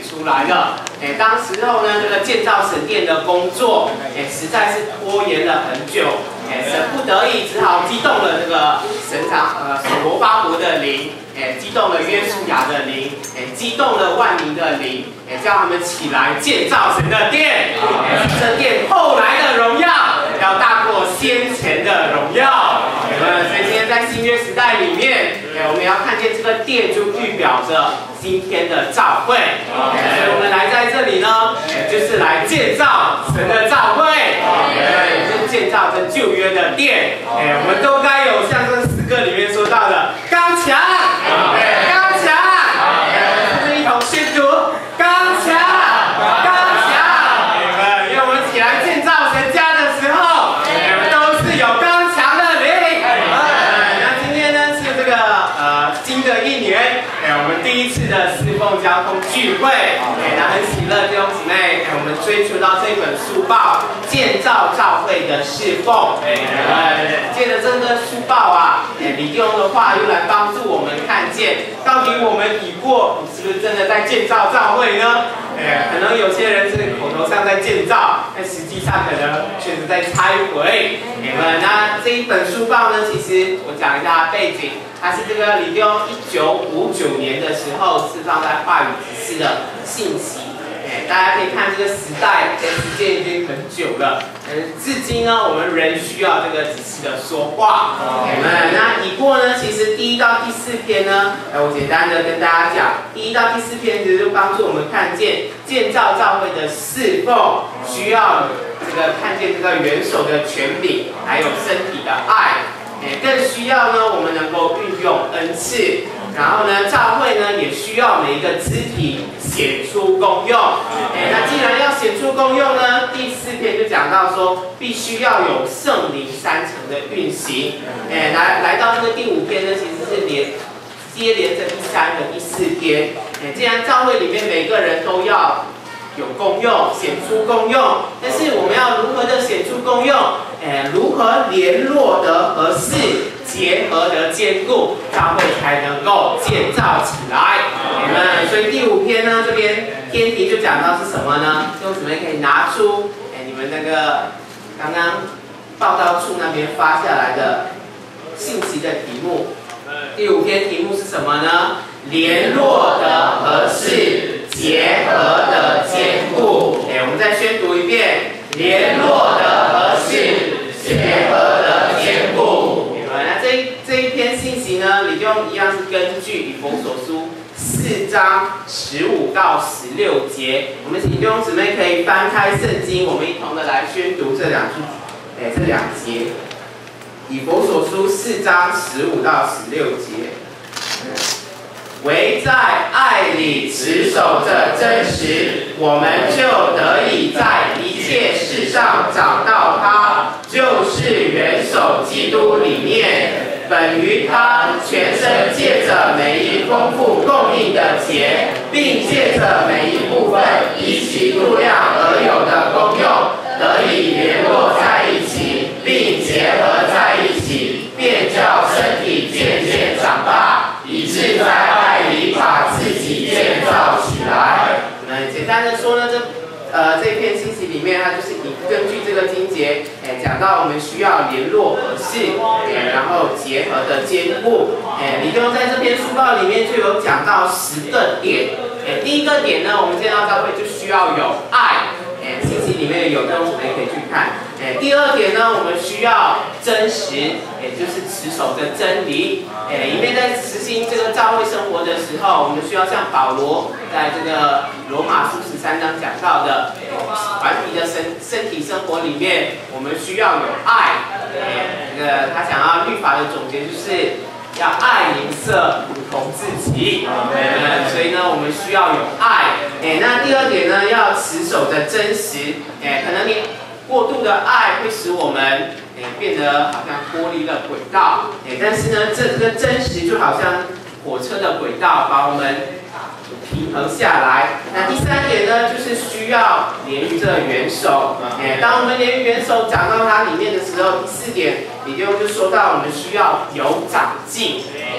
出来了。当时候呢，这个建造神殿的工作，实在是拖延了很久。神不得已只好激动了这个神罗巴伯的灵，激动了约书亚的灵，激动了万民的灵，叫他们起来建造神的殿。这殿后来的荣耀要大过先前的荣耀。所以今天在新约时代里面，我们要看见这个殿就预表着今天的教会。所以我们来在这里呢，就是来建造神的教会，也就是建造这旧约的殿。我们都该有像这诗歌里面说到的刚强，刚强，是一同宣读刚强，刚强。因为我们起来建造神家的时候，都是有刚强的灵。那今天呢是这个新的一年，我们第一次的侍奉交通聚会，那很喜乐弟兄姊妹，我们追求到这本书报建造教会的侍奉。借着这个书报啊，李弟兄的话又来帮助我们看见，到底我们已过，是不是真的在建造教会呢？可能有些人是口头上在建造，但实际上可能确实在拆毁。那这一本书报呢，其实我讲一下背景，它是这个李弟兄1959年的时候释放在话语指示的信息。大家可以看这个时代，时间已经很久了。至今呢，我们仍需要这个指示的说话。那已过呢，其实第1到第4篇呢，我简单的跟大家讲，第1到第4篇其实就帮助我们看见建造教会的侍奉，需要这个看见这个元首的权柄，还有身体的爱。更需要呢，我们能够运用恩赐。然后呢，教会呢也需要每一个肢体显出功用。那既然要显出功用呢，第4篇就讲到说，必须要有圣灵3层的运行。来到这个第5篇呢，其实是接连着第3和第4篇。既然教会里面每个人都要有功用，显出功用，但是我们要如何的显出功用？如何联络得合适，结合得坚固，教会才能够建造起来。所以第5篇呢，这边篇题就讲到是什么呢？弟兄姊妹可以拿出你们那个刚刚报道处那边发下来的信息的题目。第5篇题目是什么呢？联络得合适，结合得坚固。我们再宣读一遍：联络得合适，结合得坚固。那这一篇信息呢，李弟兄一样是根据以弗所书4章15到16节。我们请弟兄姊妹可以翻开圣经，我们一同的来宣读这2节。以弗所书4章15到16节。唯在爱里持守着真实，我们就得以在一切事上找到他，就是元首基督里面，本于他全身借着每一丰富供应的节，并借着每一部分依其度量而有的功用，得以联络在一起，并结合在一起，便叫身体渐渐长大，以致在爱里把自己建造起来。简单的说呢，这一篇信息里面，它就是根据这个经节，讲到我们需要联络合适，然后结合的坚固。李弟兄在这篇书报里面就有讲到10个点。第一个点呢，我们建造教会就需要有爱。信息里面有弟兄姊妹可以去看。第2点呢，我们需要真实，也就是持守着真理。里面在实行这个教会生活的时候，我们需要像保罗在这个罗马书13章讲到的，团体的身体生活里面，我们需要有爱。他想要律法的总结就是要爱邻舍如同自己。所以呢，我们需要有爱。那第2点呢，要持守着真实。可能你过度的爱会使我们变得好像脱离了轨道。但是呢，这个真实就好像火车的轨道，把我们平衡下来。那第3点呢，就是需要连着元首。当我们连元首讲到它里面的时候，第4点，李弟兄就说到我们需要有长进。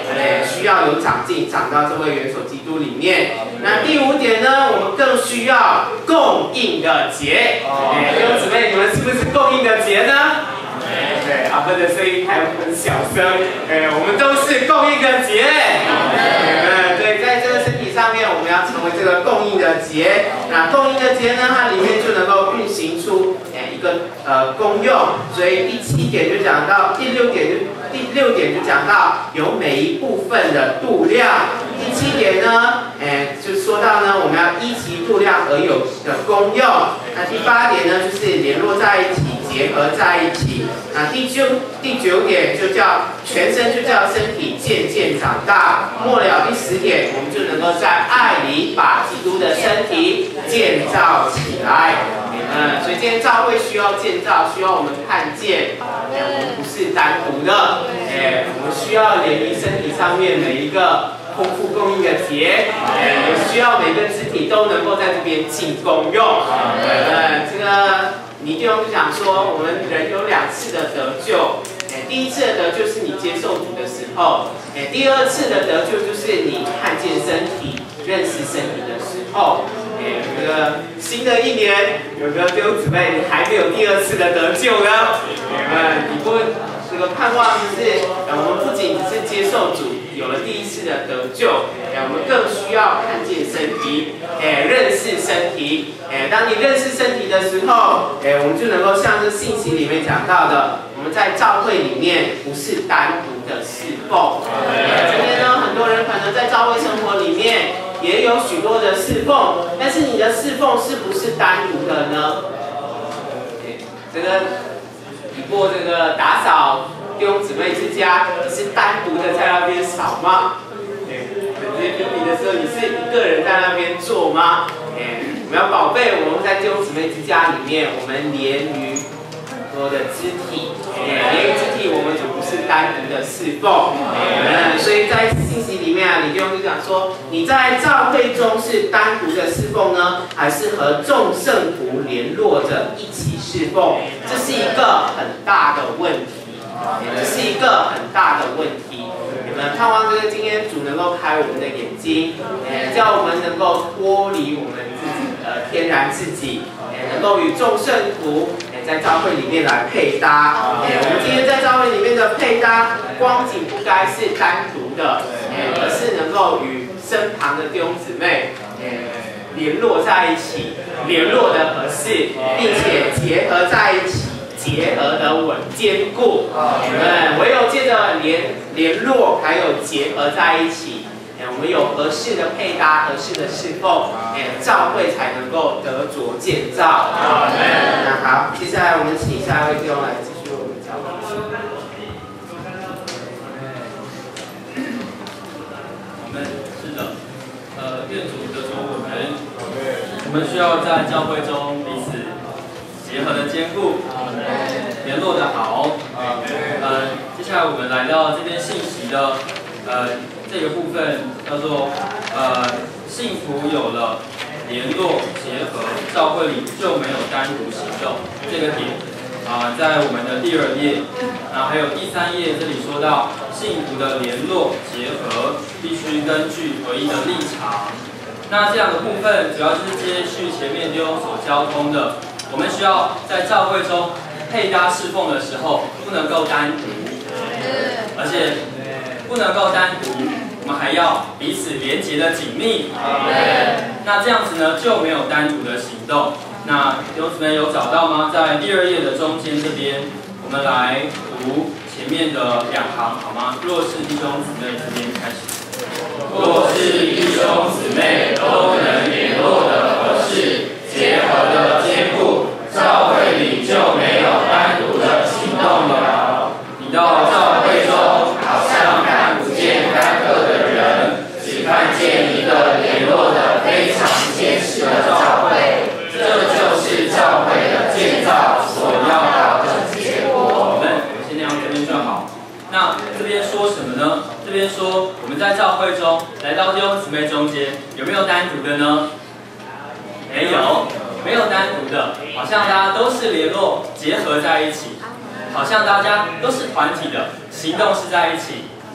需要有长进，长到这位元首基督里面。那第5点呢，我们更需要供应的节。弟兄姊妹，你们是不是供应的节呢？对，阿伯的声音还很小声。我们都是供应的节。对，在这个身体上面，我们要成为这个供应的节。那供应的节呢，它里面就能够运行出一个功用。所以第7点就讲到，第6点就讲到有每一部分的度量。第7点呢，就说到呢，我们要依其度量而有的功用。那第8点呢，就是联络在一起，结合在一起。那第9点就叫全身就叫身体渐渐长大。末了第10点，我们就能够在爱里把基督的身体建造起来。所以今天教会需要建造，需要我们看见，我们不是单独的，我们需要连于身体上面每一个丰富供应的节，也需要每个肢体都能够在这边尽功用。这个尼弟兄就讲说，我们人有2次的得救，第1次的得救是你接受主的时候，第2次的得救就是你看见身体、认识身体的时候。这个新的1年，有的弟兄姊妹，你还没有第2次的得救呢。你不这个盼望就是，我们不仅只是接受主，有了第1次的得救，我们更需要看见身体，认识身体。当你认识身体的时候，我们就能够像这信息里面讲到的，我们在教会里面不是单独的侍奉。今天呢，很多人可能在教会生活里面也有许多的侍奉，但是你的侍奉是不是单独的呢？这个你过这个打扫弟兄姊妹之家，你是单独的在那边扫吗？本节评比的时候，你是一个人在那边做吗？我们要宝贝我们在弟兄姊妹之家里面，我们连于很多的肢体，连于肢体，我们就不是单独的侍奉。所以在信息里面啊，你弟兄就讲说，你在教会中是单独的侍奉呢，还是和众圣徒联络着一起侍奉？这是一个很大的问题，这是一个很大的问题。你们盼望这个今天主能够开我们的眼睛，叫我们能够脱离我们自己的天然自己，能够与众圣徒在教会里面来配搭。我们今天在教会里面的配搭，光景不该是单独的，而是能够与身旁的弟兄姊妹联络在一起，联络的合适，并且结合在一起。结合的稳坚固，唯有借着联络还有结合在一起，我们有合适的配搭、合适的侍奉，教会才能够得着建造。那好，接下来我们请下一位弟兄来继续我们教会。 是的，愿主得着我们需要在教会中彼此结合的坚固，联络的好。接下来我们来到这边信息的这个部分，叫做信徒有了联络结合，教会里就没有单独行动这个点。在我们的第2页，还有第3页，这里说到信徒的联络结合必须根据合一的立场。那这样的部分主要就是接续前面弟兄所交通的，我们需要在教会中配搭侍奉的时候，不能够单独，而且不能够单独，我们还要彼此连结的紧密。那这样子呢，就没有单独的行动。那弟兄姊妹有找到吗？在第2页的中间这边，我们来读前面的2行好吗？若是弟兄姊妹这边开始。 若是弟兄姊妹都能联络的合适，结合的坚固，教会里就没有单独的行动了。 你到教会中， 好像看不见单个的人，只看见一个联络的非常坚实的教会，这就是教会的建造所要达的结果。 我们先这样这边就好。那这边说什么呢？这边说我们在教会中来到弟兄姊妹中间，有没有单独的呢？没有，没有单独的，好像大家都是联络结合在一起，好像大家都是团体的，行动是在一起，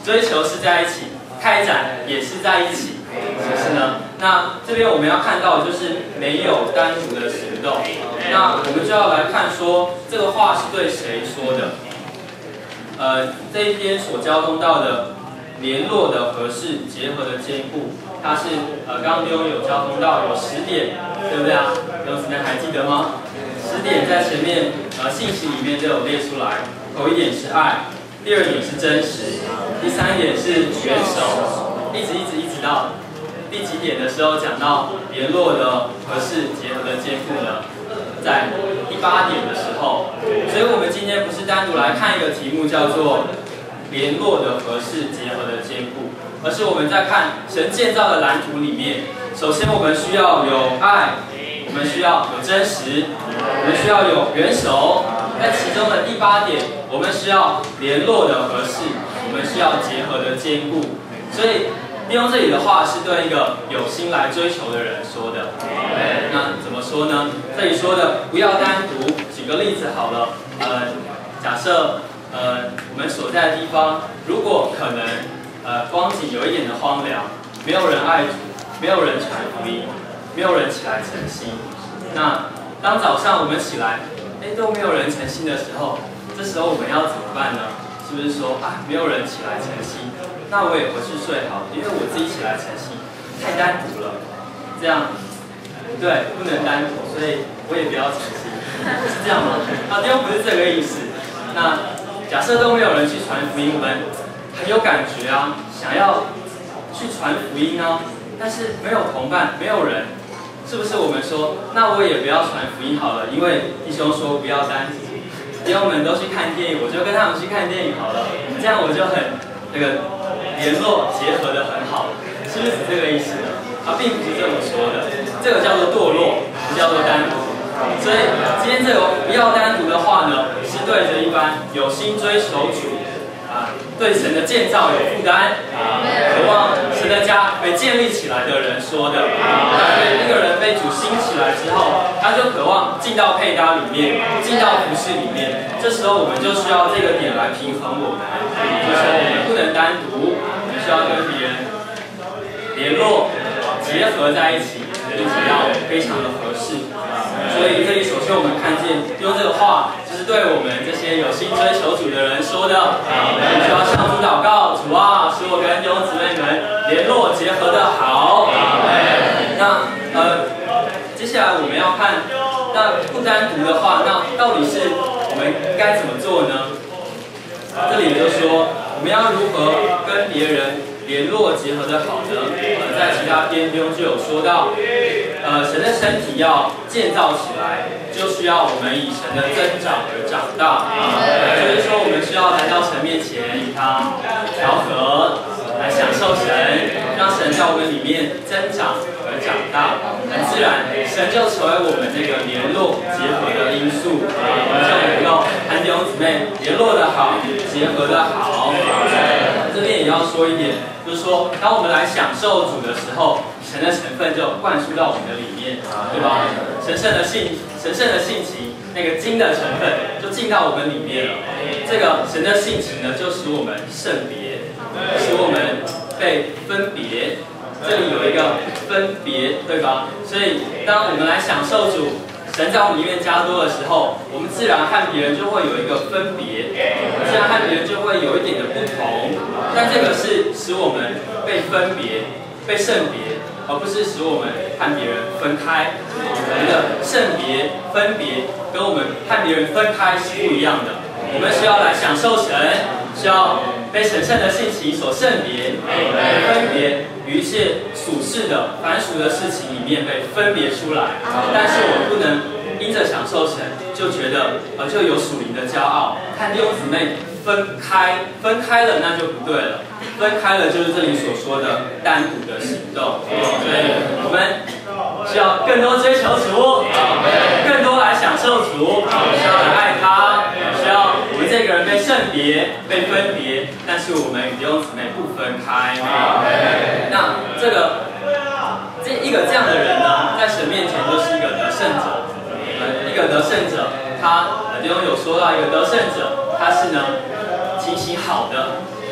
追求是在一起，开展也是在一起，是不是呢？那这边我们要看到的就是没有单独的行动。那我们就要来看说这个话是对谁说的。这一边所交通到的联络的合适，结合的兼顾，它是刚刚有交通到有10点，对不对啊？有姊妹还记得吗？10点在前面信息里面就有列出来。头一点是爱，第2点是真实，第3点是元首，一直到第几点的时候讲到联络的合适，结合的兼顾呢？在第8点的时候，所以我们今天不是单独来看一个题目叫做联络的合适，结合的兼顾，而是我们在看神建造的蓝图里面，首先我们需要有爱，我们需要有真实，我们需要有元首，在其中的第8点，我们需要联络的合适，我们需要结合的兼顾，所以利用这里的话是对一个有心来追求的人说的。那怎么说呢？这里说的不要单独，举个例子好了。假设我们所在的地方，如果可能光景有一点的荒凉，没有人爱主，没有人传福音，没有人起来诚心。那当早上我们起来，都没有人诚心的时候，这时候我们要怎么办呢？是不是说没有人起来诚心？那我也回去睡好，因为我自己起来诚心太单独了，这样对不能单独，所以我也不要诚心，是这样吗？弟兄不是这个意思。那假设都没有人去传福音，我们很有感觉啊，想要去传福音啊，但是没有同伴，没有人，是不是我们说，那我也不要传福音好了，因为弟兄说不要单独，弟兄们都去看电影，我就跟他们去看电影好了，这样我就很联络结合的很好，是不是这个意思呢？并不是这么说的，这个叫做堕落，不叫做单独。所以今天这个不要单独的话呢，是对着一般有心追求主对神的建造有负担渴望神的家被建立起来的人说的。一个人被主兴起来之后，他就渴望进到配搭里面，进到服事里面。这时候我们就需要这个点来平衡我们，就是我们不能单独，我们需要跟别人联络、结合在一起，并且要非常的合适。所以这里首先我们看见用这个话，就是对我们这些有心追求主的人说的。我们需要向主祷告，主啊，使我跟弟兄姊妹们联络结合的好。那接下来我们要看，那不单独的话，那到底是我们该怎么做呢？这里就说我们要如何跟别人联络结合的好呢？在其他篇中就有说到，神的身体要建造起来，就需要我们以神的增长而长大。就是说，我们需要来到神面前，与他调和，来享受神，让神在我们里面增长而长大。很自然，神就成为我们这个联络结合的因素，我们就能够和弟兄姊妹联络的好，结合的好。这边也要说一点，就是说，当我们来享受主的时候，神的成分就灌输到我们的里面，对吧？神圣的性情，那个精的成分就进到我们里面了。这个神的性情呢，就使我们圣别，使我们被分别。这里有一个分别，对吧？所以当我们来享受主，神在我们里面加多的时候，我们自然和别人就会有一个分别，自然和别人就会有一点的不同。但这个是使我们被分别、被圣别，而不是使我们和别人分开。我们的圣别、分别跟我们和别人分开是不一样的。我们需要来享受神，需要被神圣的性情所圣别，分别于一切属世的、凡俗的事情里面被分别出来。但是我不能因着享受神，就觉得就有属灵的骄傲，和弟兄姊妹分开了那就不对了。分开了就是这里所说的单独的行动。所以我们需要更多追求主，更多来享受主，需要来爱他，需要我们这个人被圣别、被分别，但是我们与弟兄姊妹不分开。那一个这样的人呢，在神面前就是一个得胜者。一个得胜者，他弟兄有说到一个得胜者，他是呢情形好的，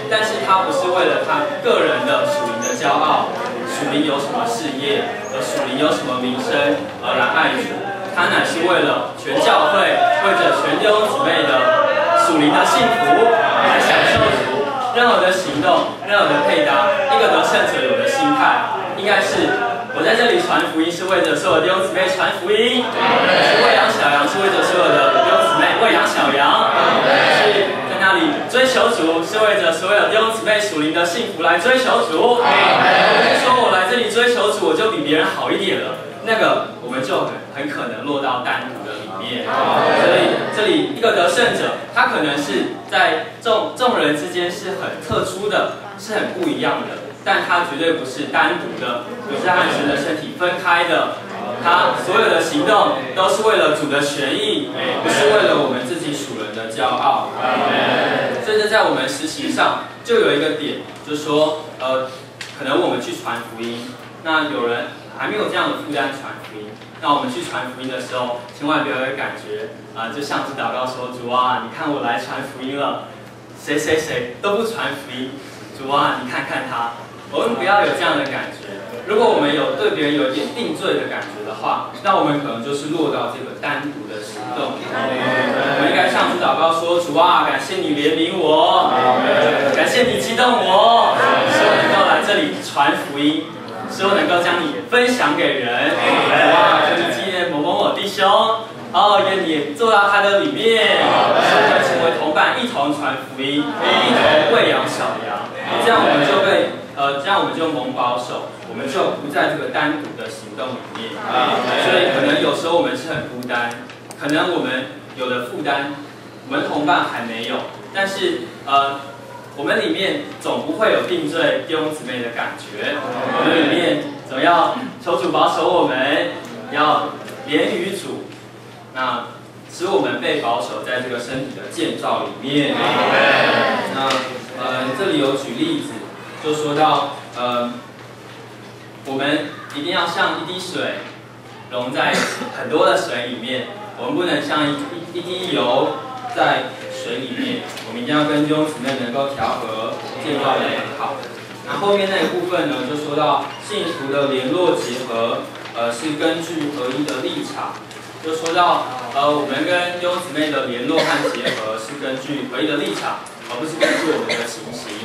但是他不是为了他个人的属灵的骄傲，属灵有什么事业，属灵有什么名声而来爱主，他乃是为了全教会，为着全弟兄姊妹的属灵的幸福来享受主。任何的行动，任何的配搭，一个得胜者有的心态，应该是我在这里传福音是为着所有弟兄姊妹传福音，是喂养小羊是为着所有的弟兄姊妹喂养小羊，是在那里追求主是为着所有弟兄姊妹属灵的幸福来追求主。不是说我来这里追求主我就比别人好一点了，那个我们就很可能落到单独的里面。所以这里一个得胜者，他可能是在众人之间是很特殊的，是很不一样的，但他绝对不是单独的，不是和神的身体分开的。他所有的行动都是为了主的权益，不是为了我们自己属人的骄傲。所以在我们实习上就有一个点，就是说，可能我们去传福音，那有人还没有这样的负担传福音，那我们去传福音的时候，千万不要有感觉就像是祷告说，主啊，你看我来传福音了，谁谁谁都不传福音，主啊，你看看他。我们不要有这样的感觉。如果我们有对别人有一点定罪的感觉的话，那我们可能就是落到这个单独的行动。我们应该向主祷告说：主啊，感谢你怜悯我，感谢你激动我，使我能够来这里传福音，使我能够将你分享给人。哇，求你纪念某某某弟兄。愿你坐到他的里面，使我们成为同伴，一同传福音，一同喂养小羊。这样我们就这样我们就蒙保守，我们就不在这个单独的行动里面。所以可能有时候我们是很孤单，可能我们有的负担，我们同伴还没有，但是我们里面总不会有定罪弟兄姊妹的感觉。我们里面总要求主保守我们，要连于主。那使我们被保守在这个身体的建造里面。那这里有举例子，就说到我们一定要像一滴水溶在很多的水里面，我们不能像一滴油在水里面，我们一定要跟弟兄姊妹能够调和，建造的很好。那后面那一部分呢，就说到信徒的联络结合，是根据合一的立场。就说到我们跟弟兄姊妹的联络和结合是根据合一的立场，而不是根据我们的情形。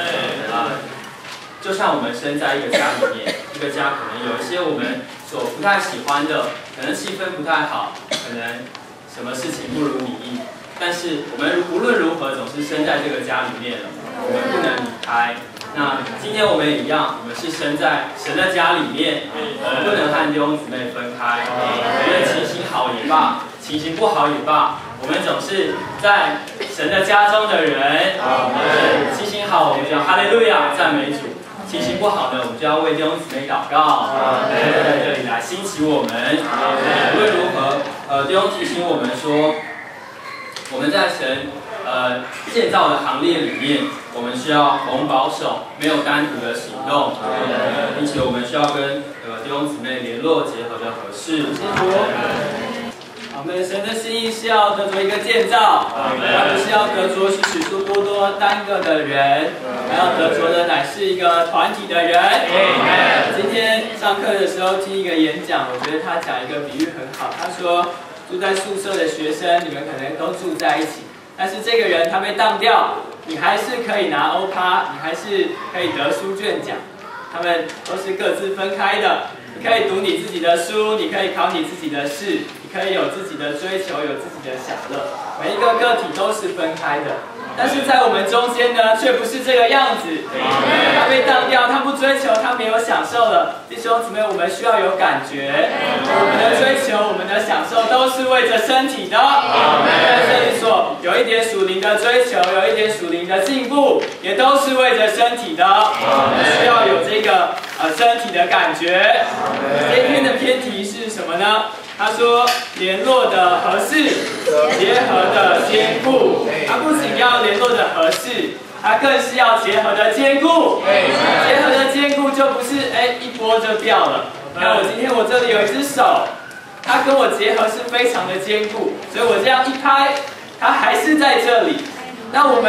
就像我们生在一个家里面，这个家可能有一些我们所不太喜欢的，可能气氛不太好，可能什么事情不如你意，但是我们无论如何总是生在这个家里面了，我们不能离开。那今天我们也一样，我们是生在神的家里面，我们不能和弟兄姊妹分开。无论情形好也罢，情形不好也罢，我们总是在神的家中的人。情形好，我们就要哈利路亚赞美主；情形不好呢，我们就要为弟兄姊妹祷告，在这里来兴起我们。无论如何，弟兄提醒我们说，我们在神建造的行列里面，我们需要蒙保守，没有单独的行动，并且我们需要跟弟兄姊妹联络结合的合适。 我们神的心意是要得着一个建造，而不是要得着许许多多单个的人，还要得着的乃是一个团体的人。今天上课的时候听一个演讲，我觉得他讲一个比喻很好。他说，住在宿舍的学生，你们可能都住在一起，但是这个人他被当掉，你还是可以拿欧趴，你还是可以得书卷奖。他们都是各自分开的，你可以读你自己的书，你可以考你自己的试，你可以有自己的追求，有自己的享乐，每一个个体都是分开的。但是在我们中间呢，却不是这个样子。他被当掉，他不追求，他没有享受了。弟兄姊妹，我们需要有感觉，我们的追求，我们的享受，都是为着身体的。在这里说，有一点属灵的追求，有一点属灵的进步，也都是为着身体的。我们需要有这个身体的感觉。这一篇的篇题是什么呢？他说联络的合适，结合的坚固。他不仅要联络的合适，他更是要结合的坚固。结合的坚固就不是一拨就掉了。那我今天我这里有一只手，它跟我结合是非常的坚固，所以我这样一拍，它还是在这里。那我们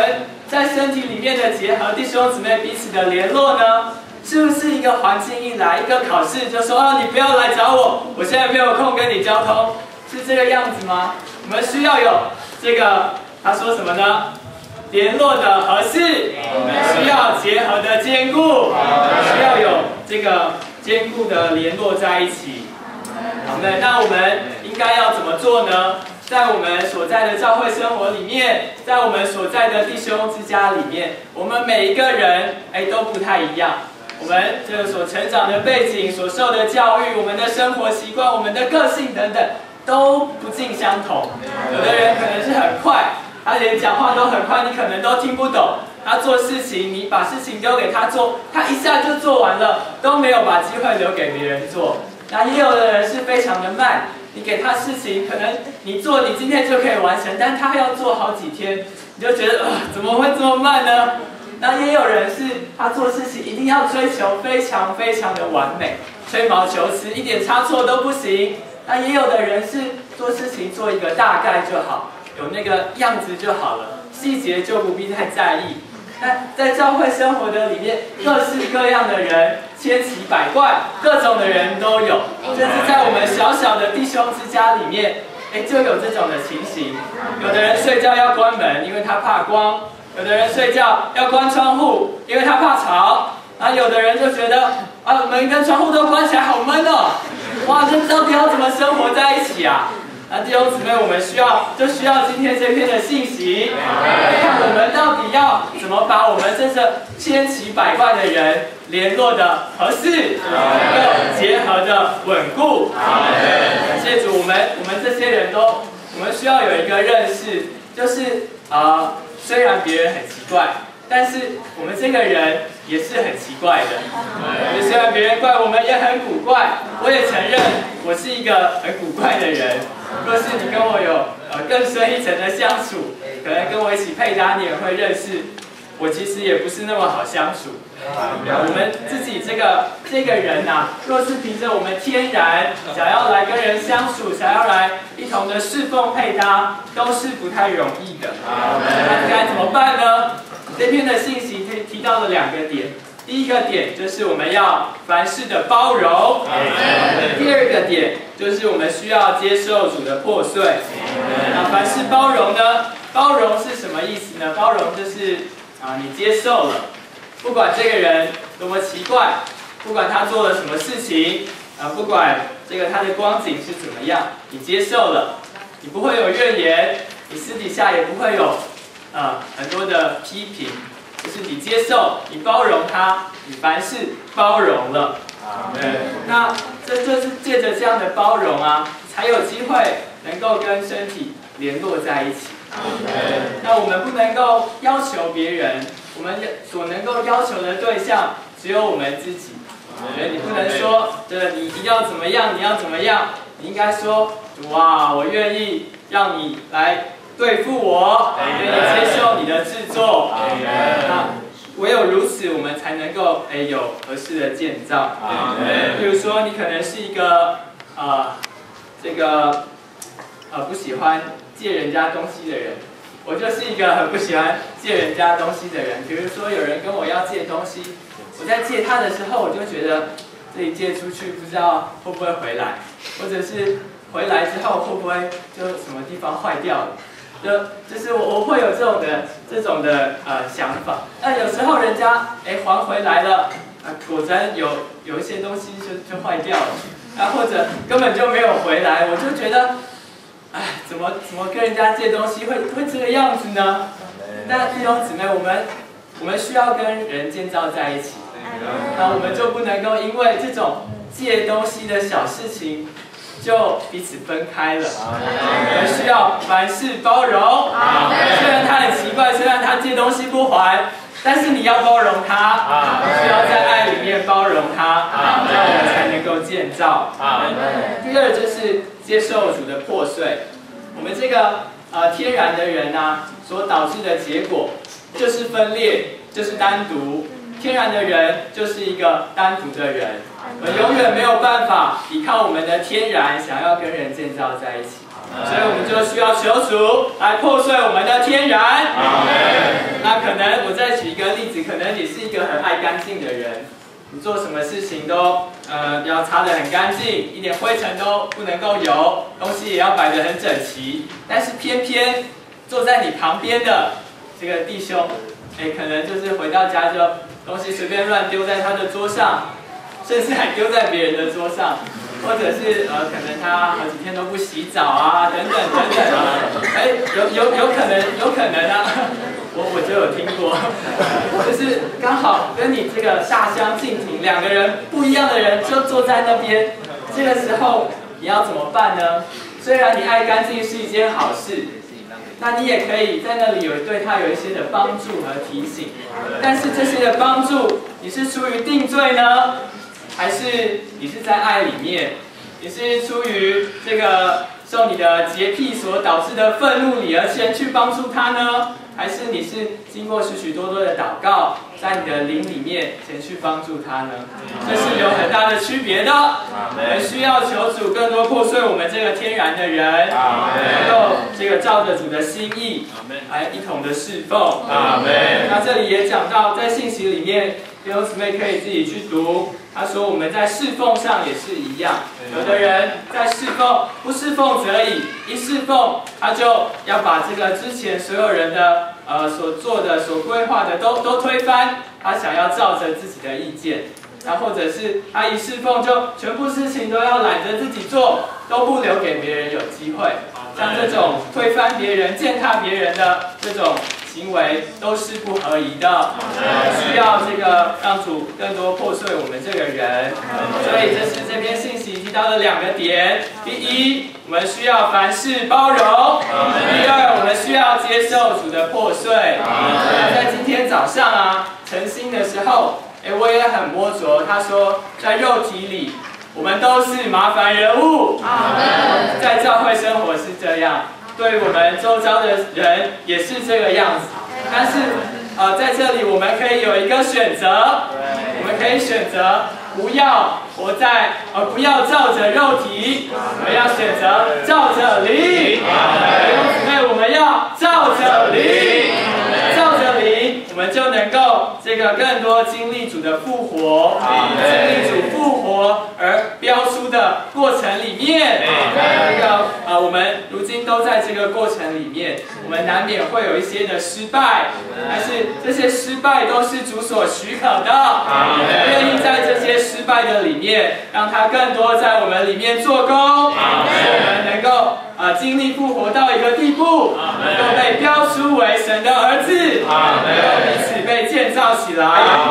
在身体里面的结合，弟兄姊妹彼此的联络呢？是不是一个环境一来，一个考试就说啊，你不要来找我，我现在没有空跟你交通，是这个样子吗？我们需要有这个，他说什么呢？联络的合适，需要结合的坚固，需要有这个坚固的联络在一起。好的，那我们应该要怎么做呢？在我们所在的教会生活里面，在我们所在的弟兄之家里面，我们每一个人都不太一样。我们这个所成长的背景、所受的教育、我们的生活习惯、我们的个性等等，都不尽相同。有的人可能是很快，他连讲话都很快，你可能都听不懂。他做事情，你把事情丢给他做，他一下就做完了，都没有把机会留给别人做。那也有的人是非常的慢，你给他事情，可能你做，你今天就可以完成，但他要做好几天，你就觉得怎么会这么慢呢？那也有人是他做事情一定要追求非常非常的完美，吹毛求疵，一点差错都不行。那也有的人是做事情做一个大概就好，有那个样子就好了，细节就不必太在意。那在教会生活的里面，各式各样的人，千奇百怪，各种的人都有。甚至在我们小小的弟兄之家里面，就有这种的情形。有的人睡觉要关门，因为他怕光；有的人睡觉要关窗户，因为他怕吵。啊，有的人就觉得门跟窗户都关起来好闷哦，哇，这到底要怎么生活在一起啊？那弟兄姊妹，我们需要今天这篇的信息，看我们到底要怎么把我们这千奇百怪的人联络的合适，又结合的稳固。感谢主，我们这些人我们需要有一个认识，就是虽然别人很奇怪，但是我们这个人也是很奇怪的。虽然别人怪，我们也很古怪。我也承认我是一个很古怪的人。若是你跟我有更深一层的相处，可能跟我一起配搭，你也会认识我其实也不是那么好相处。我们自己这个人若是凭着我们天然想要来跟人相处，想要来一同的侍奉配搭，都是不太容易的。那该怎么办呢？这篇的信息提到了2个点。第一个点就是我们要凡事的包容，第二个点就是我们需要接受主的破碎。那凡事包容呢？包容是什么意思呢？包容就是你接受了，不管这个人多么奇怪，不管他做了什么事情，不管这个他的光景是怎么样，你接受了，你不会有怨言，你私底下也不会有很多的批评。就是你接受，你包容他，你凡事包容了。那这就是借着这样的包容才有机会能够跟身体联络在一起。那我们不能够要求别人，我们所能够要求的对象只有我们自己。你不能说，你一定要怎么样，你要怎么样，你应该说，哇，我愿意让你来对付我，愿意接受你的制作。那唯有如此，我们才能够有合适的建造。比如说，你可能是一个不喜欢借人家东西的人，我就是一个很不喜欢借人家东西的人。比如说，有人跟我要借东西，我在借他的时候，我就觉得这里借出去不知道会不会回来，或者是回来之后会不会就什么地方坏掉了。就是我会有这种的想法。那有时候人家还回来了，果真有一些东西就坏掉了，或者根本就没有回来，我就觉得，怎么跟人家借东西会这个样子呢？那弟兄姊妹，我们需要跟人建造在一起，那我们就不能够因为这种借东西的小事情就彼此分开了。我们需要凡事包容。虽然他很奇怪，虽然他借东西不还，但是你要包容他，需要在爱里面包容他，这样我们才能够建造。第二就是接受主的破碎。我们这个天然的人所导致的结果就是分裂，就是单独。天然的人就是一个单独的人。我永远没有办法依靠我们的天然，想要跟人建造在一起。 所以我们就需要求主来破碎我们的天然。那可能我再举一个例子，可能你是一个很爱干净的人，你做什么事情都要擦得很干净，一点灰尘都不能够有，东西也要摆得很整齐。但是偏偏坐在你旁边的这个弟兄，可能就是回到家就东西随便乱丢在他的桌上，甚至还丢在别人的桌上。或者是可能他好几天都不洗澡啊，等等啊，有可能啊，我就有听过，就是刚好跟你这个大相径庭，两个人不一样的人就坐在那边，这个时候你要怎么办呢？虽然你爱干净是一件好事，那你也可以在那里对他有一些的帮助和提醒，但是这些的帮助，你是出于定罪呢？还是你是在爱里面，你是出于这个受你的洁癖所导致的愤怒里而前去帮助他呢？还是你是经过许多的祷告，在你的灵里面前去帮助他呢？这是有很大的区别的。我们需要求主更多破碎我们这个天然的人，能够这个照着主的心意来一同的侍奉。那这里也讲到，在信息里面，弟兄姊妹可以自己去读。他说我们在侍奉上也是一样，有的人在侍奉不侍奉则已，一侍奉他就要把这个之前所有人的所做的、所规划的都推翻，他想要照着自己的意见，那或者是他一侍奉就全部事情都要揽着自己做，都不留给别人有机会。像这种推翻别人、践踏别人的这种行为都是不合宜的，需要这个让主更多破碎我们这个人。所以这是这篇信息提到的两个点：第一，我们需要凡事包容；第二，我们需要接受主的破碎。在今天早上啊，晨星的时候，我也很摸着，他说在肉体里，我们都是麻烦人物。在教会生活是这样。对我们周遭的人也是这个样子，但是在这里我们可以有一个选择，我们可以选择不要活在不要照着肉体，我们要选择照着灵。我们要照着灵，照着灵，我们就能够这个更多经历主的复活，经历主复活而标出的过程里面，这个我们如今都在这个过程里面，我们难免会有一些的失败，但是这些失败都是主所许可的，愿意在这些失败的里面，让他更多在我们里面做工，使我们能够经历复活到一个地步，能够被标出为神的儿子，能够彼此被建造起来。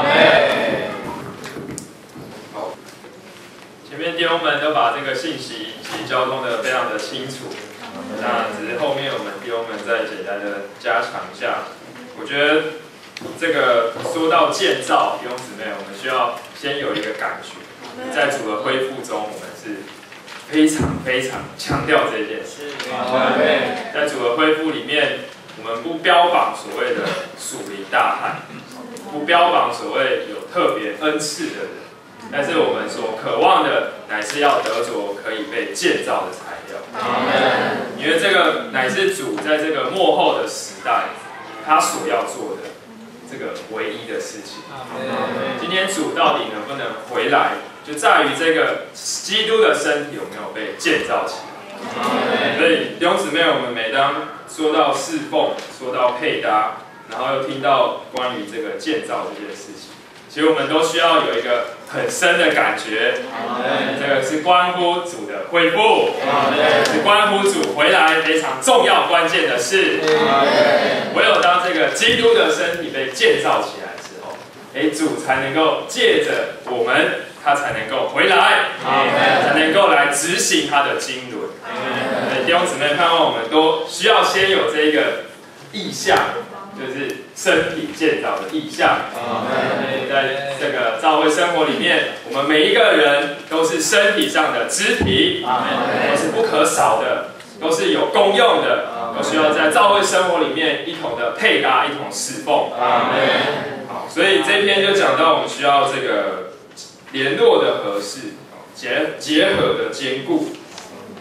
前面弟兄们都把这个信息及交通的非常的清楚，那只是后面我们弟兄们再简单的加强一下。我觉得这个说到建造，弟兄姊妹，我们需要先有一个感觉，在主的恢复中，我们是非常强调这件事。在主的恢复里面，我们不标榜所谓的属灵大汉，不标榜所谓有特别恩赐的人，但是我们所渴望的乃是要得着可以被建造的材料。因为这个乃是主在这个末后的时代，他所要做的这个唯一的事情。今天主到底能不能回来，就在于这个基督的身体有没有被建造起来。所以弟兄姊妹，我们每当说到侍奉，说到配搭，然后又听到关于这个建造这件事情，其实我们都需要有一个很深的感觉，这个是关乎主的恢复，是关乎主回来非常重要关键的事。唯有当这个基督的身体被建造起来之后，主才能够借着我们，他才能够回来，才能够来执行他的经纶。弟兄姊妹，盼望我们都需要先有这个意向，就是身体建造的意向。在这个教会生活里面，我们每一个人都是身体上的肢体，都是不可少的，都是有功用的，都需要在教会生活里面一同的配搭，一同侍奉。好，所以这篇就讲到我们需要这个联络的合适，结合的坚固。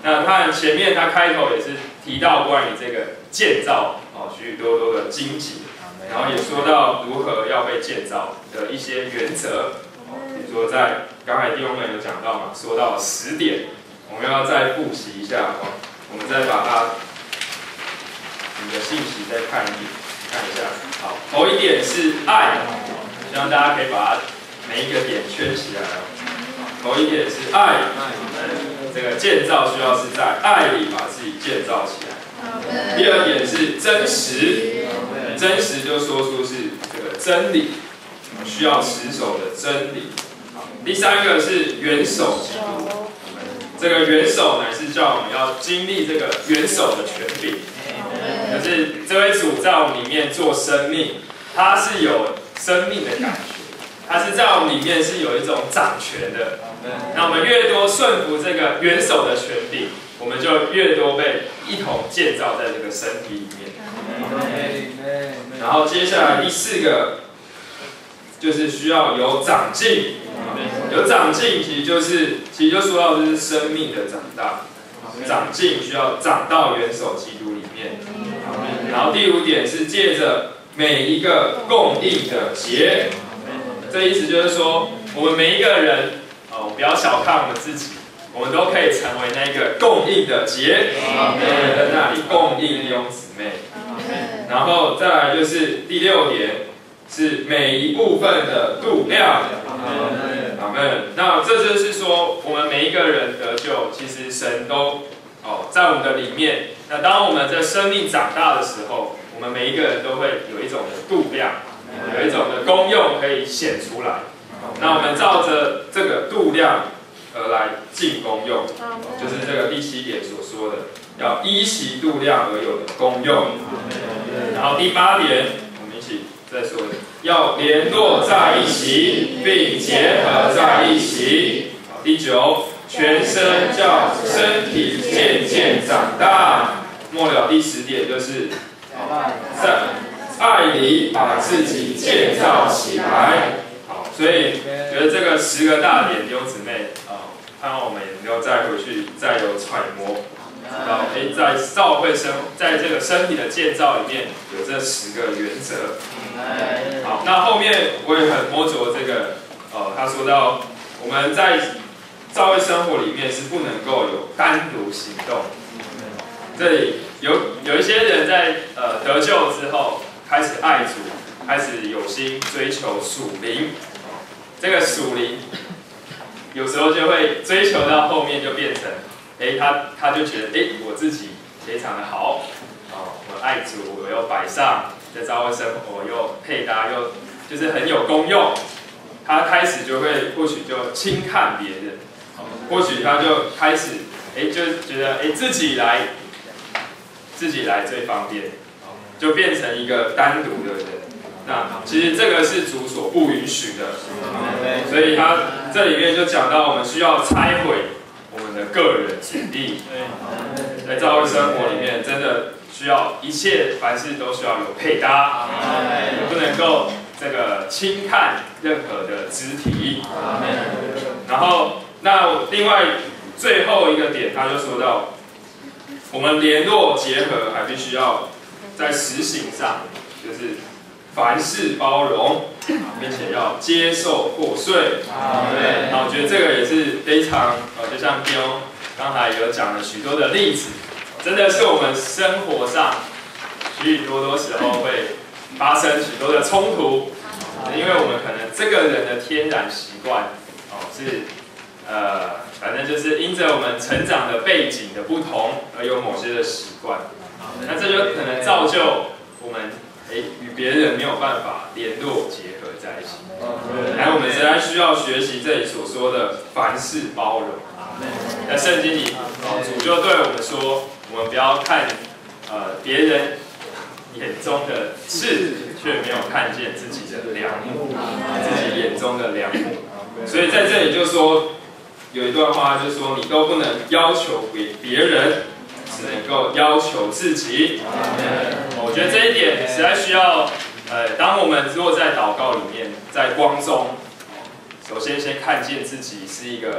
那他前面他开头也是提到关于这个建造许许多多的荆棘，然后也说到如何要被建造的一些原则。比如说在刚才弟兄们有讲到嘛，说到10点，我们要再复习一下我们再把它你的信息再看一下。好，头一点是爱，希望大家可以把它每一个点圈起来头一点是爱，这个建造需要是在爱里把自己建造起来。第二点是真实，真实就说出是这个真理，需要持守的真理。第三个是元首基督，这个元首乃是叫我们要经历这个元首的权柄，就是这位主在我们里面做生命，他是有生命的感觉，他是在我们里面是有一种掌权的。那我们越多顺服这个元首的权柄，我们就越多被一同建造在这个身体里面。然后接下来第4个就是需要有长进，有长进其实就说到就是生命的长大，长进需要长到元首基督里面。然后第5点是借着每一个供应的节，这意思就是说我们每一个人我们不要小看我们自己，我们都可以成为那个供应的节，在那里供应弟兄姊妹。然后再来就是第6点是每一部分的度量，阿们。那这就是说我们每一个人得救，其实神都在我们的里面。那当我们在生命长大的时候，我们每一个人都会有一种的度量，有一种的功用可以显出来。那我们照着这个度量而来尽功用，就是这个第7点所说的，要依其度量而有的功用。然后第8点，我们一起再说的，要联络在一起，并结合在一起。好，第9，全身叫身体渐渐长大。末了第10点就是在爱里把自己建造起来。好，所以觉得这个10个大点，弟兄姊妹盼望我们也能够再回去再有揣摩，然后在教会在这个身体的建造里面有这10个原则。好，那后面我也很摸着这个他说到我们在教会生活里面是不能够有单独行动。这里有一些人在得救之后开始爱主，开始有心追求属灵。这个属灵有时候就会追求到后面就变成，他就觉得我自己非常的好，我爱主，我又摆上，在教会生活又配搭，又就是很有功用。他开始就会或许就轻看别人，或许他就开始就觉得自己来最方便，就变成一个单独的人。那其实这个是主所不允许的，所以他这里面就讲到我们需要拆毁我们的个人主义，在教会生活里面真的需要一切凡事都需要有配搭，不能够这个轻看任何的肢体。然后那另外最后一个点，他就说到我们联络结合还必须要在实行上，就是凡事包容，并且要接受破碎。我觉得这个也是非常就像弟兄刚才有讲了许多的例子，真的是我们生活上许许多多时候会发生许多的冲突，因为我们可能这个人的天然习惯是反正就是因着我们成长的背景的不同而有某些的习惯，那这就可能造就我们与别人没有办法联络结合在一起。然后我们实在需要学习这里所说的凡事包容。在圣经里，主就对我们说，我们不要看别人眼中的刺，却没有看见自己的梁木，自己眼中的梁木。所以在这里就说有一段话，就是说你都不能要求别人，只能够要求自己。我觉得这一点实在需要，当我们若在祷告里面，在光中，首先看见自己是一个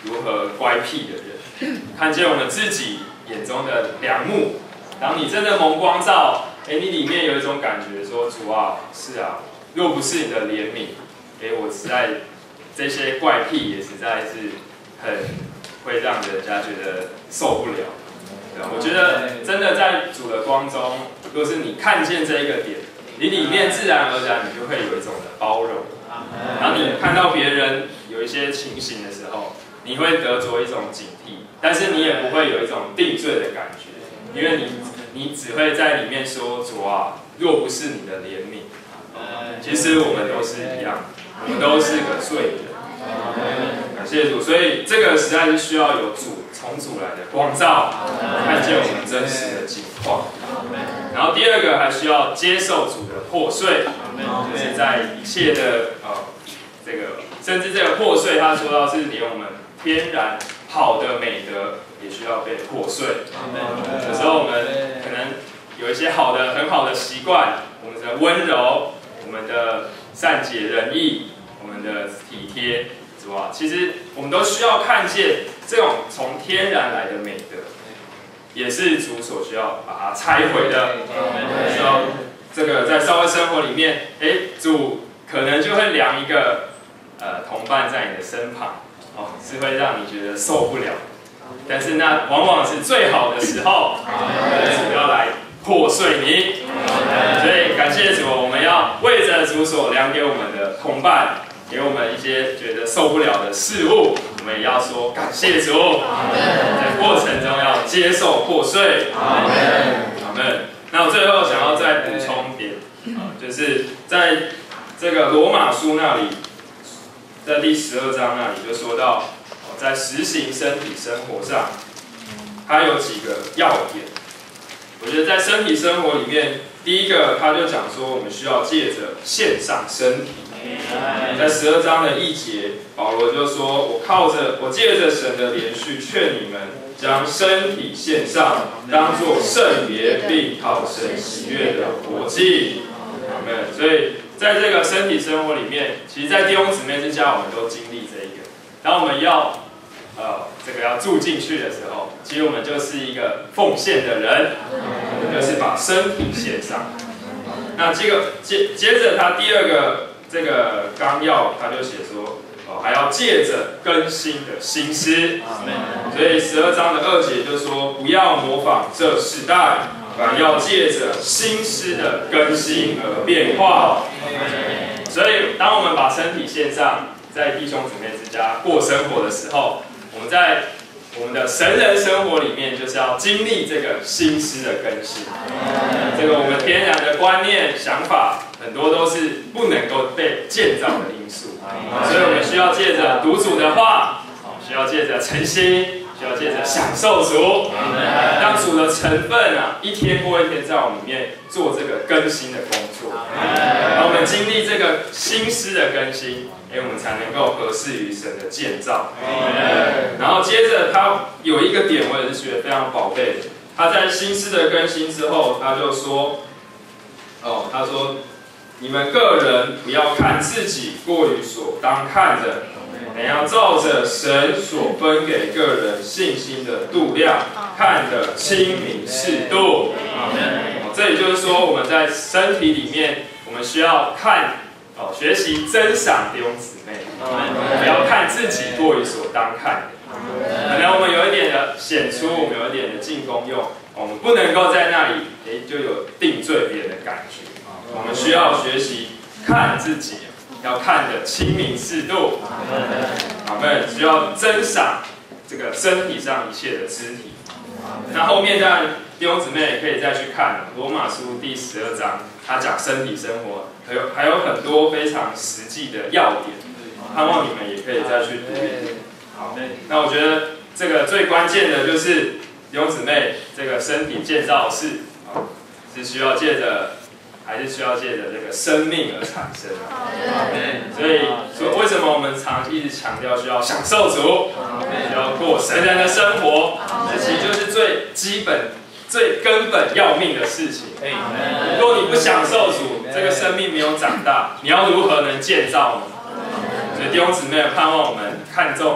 如何乖僻的人，看见我们自己眼中的梁木。当你真的蒙光照，你里面有一种感觉说，主啊，是啊，若不是你的怜悯，我实在这些怪癖也实在是很会让人家觉得受不了。对，我觉得真的在主的光中，若是你看见这一个点，你里面自然而然你就会有一种的包容。然后你看到别人有一些情形的时候，你会得着一种警惕，但是你也不会有一种定罪的感觉，因为你只会在里面说，主啊，若不是你的怜悯，其实我们都是一样，我们都是个罪人。感谢主，所以这个实在是需要有主从主来的光照，看见我们真实的情况。然后第二个还需要接受主的破碎，就是在一切的这个，甚至这个破碎，他说到是连我们天然好的美德也需要被破碎。有时候我们可能有一些很好的习惯，我们的温柔，我们的善解人意，我们的体贴，是吧？其实我们都需要看见这种从天然来的美德，也是主所需要把它拆毁的。需要这个在社会生活里面，主可能就会量一个同伴在你的身旁，是会让你觉得受不了。但是那往往是最好的时候，主要来破碎你。所以感谢主，我们要为着主所量给我们的同伴，给我们一些觉得受不了的事物，我们也要说感谢主。在过程中要接受破碎。阿们。那我最后想要再补充一点，就是在这个罗马书那里，在第12章那里就说到，在实行身体生活上，它有几个要点。我觉得在身体生活里面，第一个他就讲说，我们需要借着献上身体。在12章的1节，保罗就说：“我借着神的连续劝你们，将身体献上，当作圣别，并讨神喜悦的活祭。”阿们。所以在这个身体生活里面，其实，在弟兄姊妹之家，我们都经历这一个。当我们要这个要住进去的时候，其实我们就是一个奉献的人，我们就是把身体献上。那这个接着他第二个这个纲要，他就写说，还要借着更新的心思。所以12章的2节就说，不要模仿这世代，反要借着心思的更新而变化。所以当我们把身体献上，在弟兄姊妹之家过生活的时候，我们在我们的神人生活里面，就是要经历这个心思的更新。这个我们天然的观念、想法，很多都是不能够被建造的因素。所以我们需要借着读主的话，需要借着诚心，需要借着享受主，让主的成分一天过一天在我们里面做这个更新的工作。然后我们经历这个心思的更新，我们才能够合适于神的建造。然后接着他有一个点，我也是觉得非常宝贝的。他在心思的更新之后，他就说，他说，你们个人不要看自己过于所当看的，你要照着神所分给个人信心的度量，看得清明适度。这也就是说，我们在身体里面，我们需要看。学习珍赏弟兄姊妹，不要看自己过于所当看的。可能我们有一点的显出，我们有一点的进功用，我们不能够在那里就有定罪别人的感觉。我们需要学习看自己，要看得清明适度。我们需要珍赏这个身体上一切的肢体。那后面当然弟兄姊妹也可以再去看罗马书第12章，他讲身体生活。还有很多非常实际的要点，盼望你们也可以再去读一读。好，那我觉得这个最关键的就是弟兄姊妹这个身体建造是需要借着，还是需要借着这个生命而产生。所以为什么我们一直强调需要享受主，需要过神人的生活，这其实就是最基本、最根本要命的事情。如果你不享受主，这个生命没有长大，你要如何能建造呢？所以弟兄姊妹盼望我们看重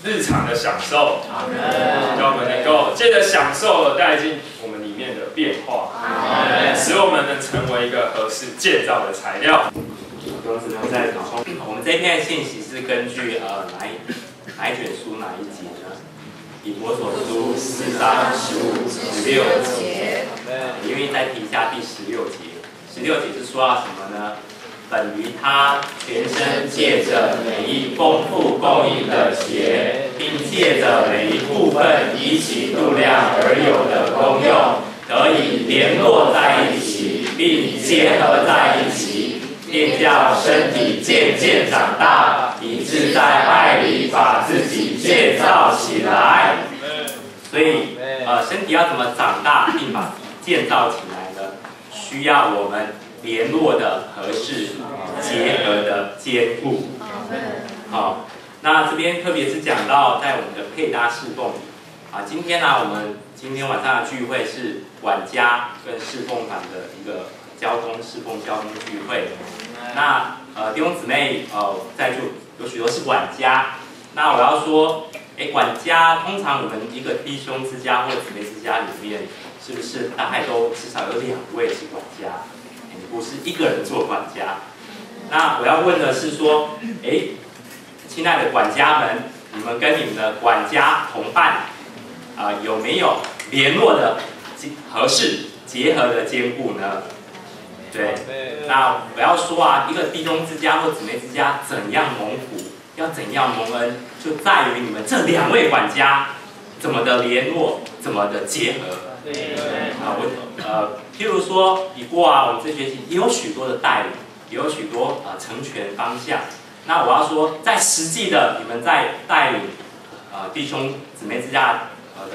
日常的享受，让我们能够借着享受而带进我们里面的变化，使我们能成为一个合适建造的材料。 弟兄姊妹在补充，我们这篇信息是根据哪一卷书哪一节呢？以弗所书4章15、16节。你愿意再提一下第16节？16节是说到什么呢？本于他全身借着每一丰富供应的节，并借着每一部分依其度量而有的功用，得以联络在一起，并结合在一起，并叫身体渐渐长大，以致在爱里把自己建造起来。所以，身体要怎么长大，并把建造起来呢？需要我们联络的合适，结合的坚固。好，那这边特别是讲到在我们的配搭侍奉里，今天呢，我们今天晚上的聚会是管家跟侍奉团的一个侍奉交通聚会。那弟兄姊妹在座有许多是管家，那我要说，管家通常我们一个弟兄之家或姊妹之家里面，是不是大概都至少有2位是管家？你不是一个人做管家。那我要问的是说，亲爱的管家们，你们跟你们的管家同伴有没有联络的合适、结合的坚固呢？对，那我要说一个弟兄之家或姊妹之家怎样蒙福，要怎样蒙恩，就在于你们这2位管家怎么的联络，怎么的结合。譬如说，以过我们这学期也有许多的带领，也有许多成全方向。那我要说，在实际的你们在带领弟兄姊妹之家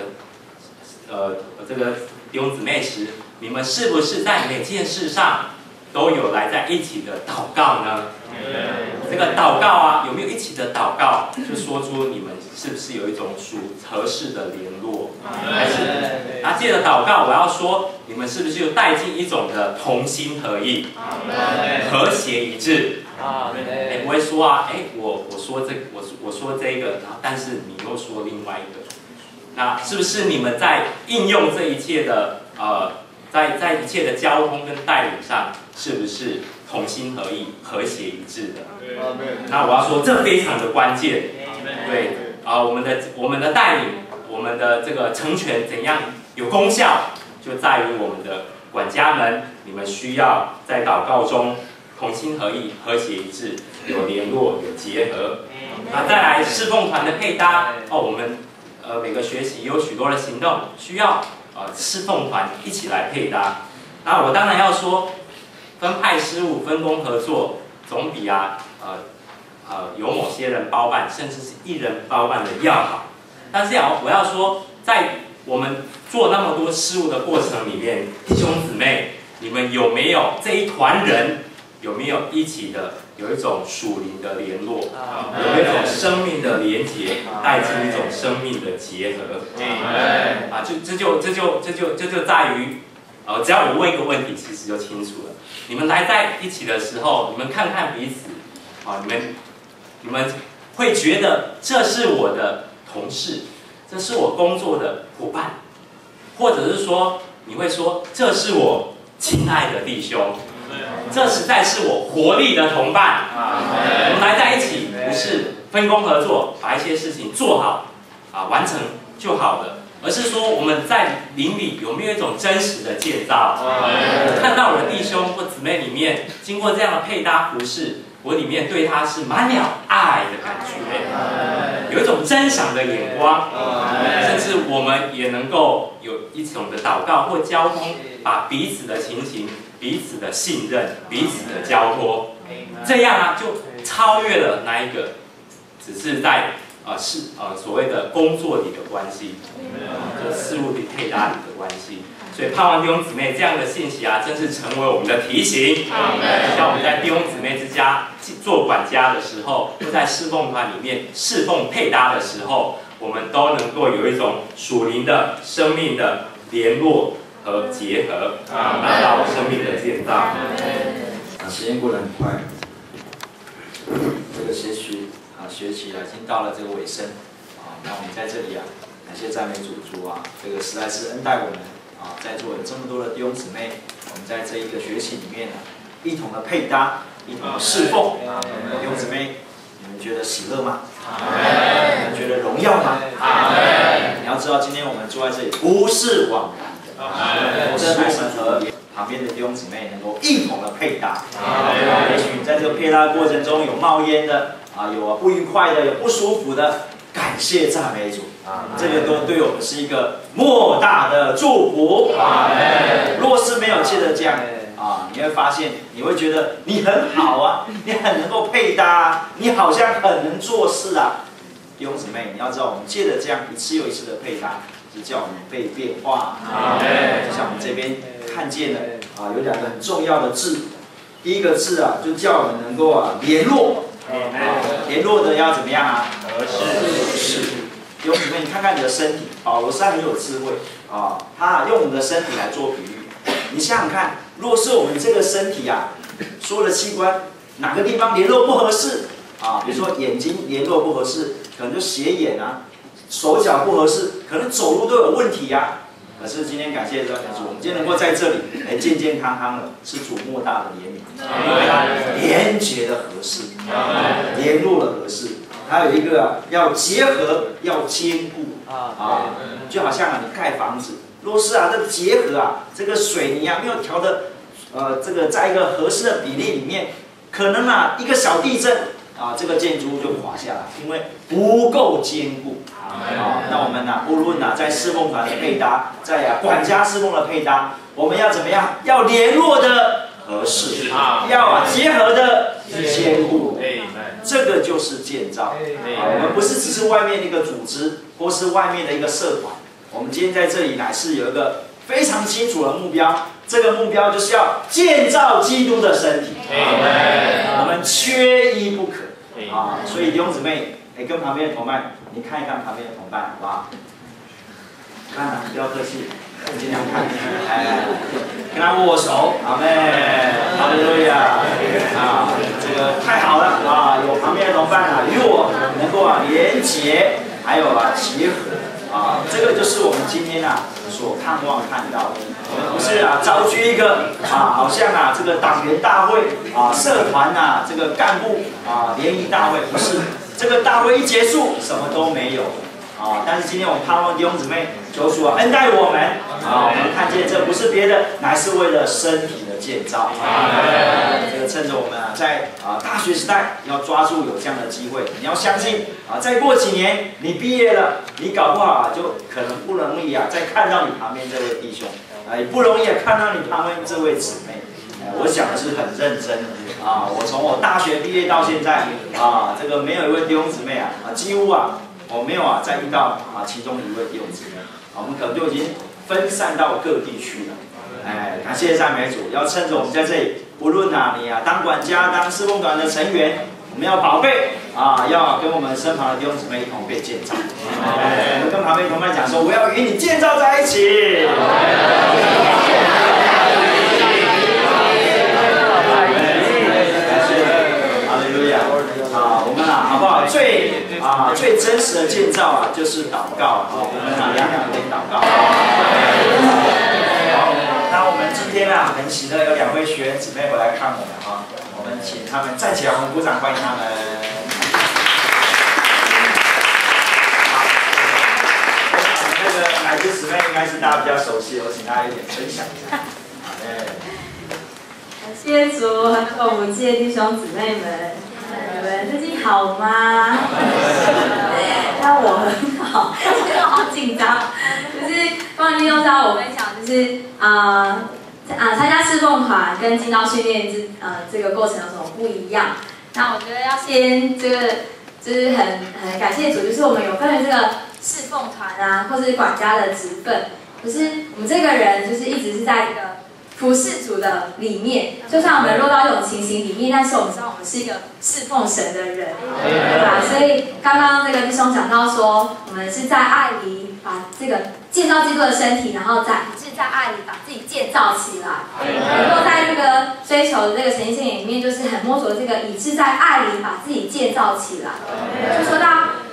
这个弟兄姊妹时，你们是不是在每件事上都有来在一起的祷告呢？这个祷告有没有一起的祷告，就说出你们是不是有一种合适的联络？还是那借着祷告，我要说你们是不是有带进一种的同心合意、和谐一致？不会说我说这个，然后但是你又说另外一个，那是不是你们在应用这一切的在一切的交通跟带领上，是不是同心合意、和谐一致的？那我要说，这非常的关键。对我们的带领，我们的这个成全怎样有功效，就在于我们的管家们，你们需要在祷告中同心合意、和谐一致，有联络、有结合。那再来侍奉团的配搭我们每个学期有许多的行动需要侍奉团一起来配搭。那我当然要说，分派事务、分工合作，总比有某些人包办，甚至是一人包办的要好。但是我要说，在我们做那么多事务的过程里面，弟兄姊妹，你们有没有这一团人，有没有一起的有一种属灵的联络，有没有一种生命的连结，带进一种生命的结合？这就在于只要我问一个问题，其实就清楚了。你们来在一起的时候，你们看看彼此，你们会觉得这是我的同事，这是我工作的伙伴，或者是说你会说这是我亲爱的弟兄，这实在是我活力的同伴。我们来在一起，不是分工合作，把一些事情做好完成就好了。而是说我们在灵里有没有一种真实的建造？看到我的弟兄或姊妹里面，经过这样的配搭服饰，我里面对他是满了爱的感觉，有一种珍赏的眼光，甚至我们也能够有一种的祷告或交通，把彼此的情形、彼此的信任、彼此的交托，这样就超越了那一个只是在所谓的工作里的关系，事物的配搭里的关系。所以盼望弟兄姊妹这样的信息真是成为我们的提醒。像我们在弟兄姊妹之家做管家的时候，或在侍奉团里面侍奉配搭的时候，我们都能够有一种属灵的生命的联络和结合，达到生命的建造。 时间过得很快，这个学期已经到了这个尾声， 那我们在这里啊，感谢赞美主啊，这个实在是恩待我们啊，在座有这么多的弟兄姊妹，我们在这一个学期里面啊，一同的配搭，一同的侍奉啊，弟兄姊妹，你们觉得喜乐吗？你们觉得荣耀吗？你要知道，今天我们坐在这里不是枉然的，是我们和旁边的弟兄姊妹能够一同的配搭。也许在这个配搭过程中有冒烟的啊，有不愉快的，有不舒服的，感谢赞美主。这个都对我们是一个莫大的祝福。若是没有借着这样啊，你会发现，你会觉得你很好啊，你很能够配搭啊，你好像很能做事啊。弟兄姊妹，你要知道，我们借着这样一次又一次的配搭，是叫我们被变化。就像我们这边看见的啊，有2个很重要的字，第一个字啊，就叫我们能够啊联络。联络的要怎么样啊？合适。弟兄姊妹，你看看你的身体，保罗是很有智慧啊，他用我们的身体来做比喻。你想想看，若是我们这个身体啊，所有的器官哪个地方联络不合适啊？比如说眼睛联络不合适，可能就斜眼啊；手脚不合适，可能走路都有问题啊。可是今天感谢主，我们今天能够在这里健健康康的，是主莫大的怜悯，因为它连结的合适，联络的合适。还有一个啊，要结合，要坚固啊，就好像你盖房子，若是啊这个结合啊，这个水泥啊没有调的这个在一个合适的比例里面，可能啊一个小地震啊，这个建筑物就垮下来，因为不够坚固。那我们呢，无论在侍奉团的配搭，在管家侍奉的配搭，我们要怎么样？要联络的合适，要结合的坚固。这个就是建造。我们不是只是外面的一个组织，或是外面的一个社团。我们今天在这里乃是有一个非常清楚的目标，这个目标就是要建造基督的身体。我们缺一不可啊！所以弟兄姊妹，跟旁边的同伴，你看一看旁边的同伴，好不好？看啊，不要客气，尽量看，跟他握手，阿妹，哈利路亚啊！这个太好了啊！有旁边的同伴啊，与我能够连结，还有结合啊，这个就是我们今天所盼望看到的。我们不是招聚一个好像这个党员大会社团这个干部联谊大会，不是。这个大会一结束，什么都没有但是今天我们盼望弟兄姊妹，求主恩待我们我们看见这不是别的，乃是为了身体的建造。这个趁着我们在大学时代要抓住有这样的机会，你要相信再过几年你毕业了，你搞不好就可能不容易再看到你旁边这位弟兄，也不容易看到你旁边这位姊妹。我想的是很认真的我从我大学毕业到现在这个没有一位弟兄姊妹几乎我没有再遇到其中一位弟兄姊妹，我们可能就已经分散到各地去了。感谢赞美主，要趁着我们在这里，无论你当管家、当侍奉团的成员，我们要宝贝要跟我们身旁的弟兄姊妹一同被建造。我们跟旁边同伴讲说，我要与你建造在一起。我们好不好？最真实的建造就是祷告我们两可以祷告。好，那我们今天很喜乐，有2位学员姊妹回来看我们我们请他们站起来，我们鼓掌欢迎他们。那个乃至姊妹应该是大家比较熟悉，我请大家有点分享一下。 感谢主，很久不见，弟兄姊妹们。你们最近好吗？那我很好，我好紧张。就是关于利用到我分享，就是参加侍奉团跟进到训练这个过程有什么不一样？那我觉得要先就是很感谢主，就是我们有分了这个侍奉团或是管家的职分，可是我们这个人就是一直是在这个服侍主的里面，就算我们落到这种情形里面，但是我们知道我们是一个侍奉神的人，对吧？所以刚刚这个弟兄讲到说，我们是在爱里把这个建造基督的身体，然后在爱里把自己建造起来。能够在这个追求的这个呈现里面，就是很摸索这个以致在爱里把自己建造起来。就说到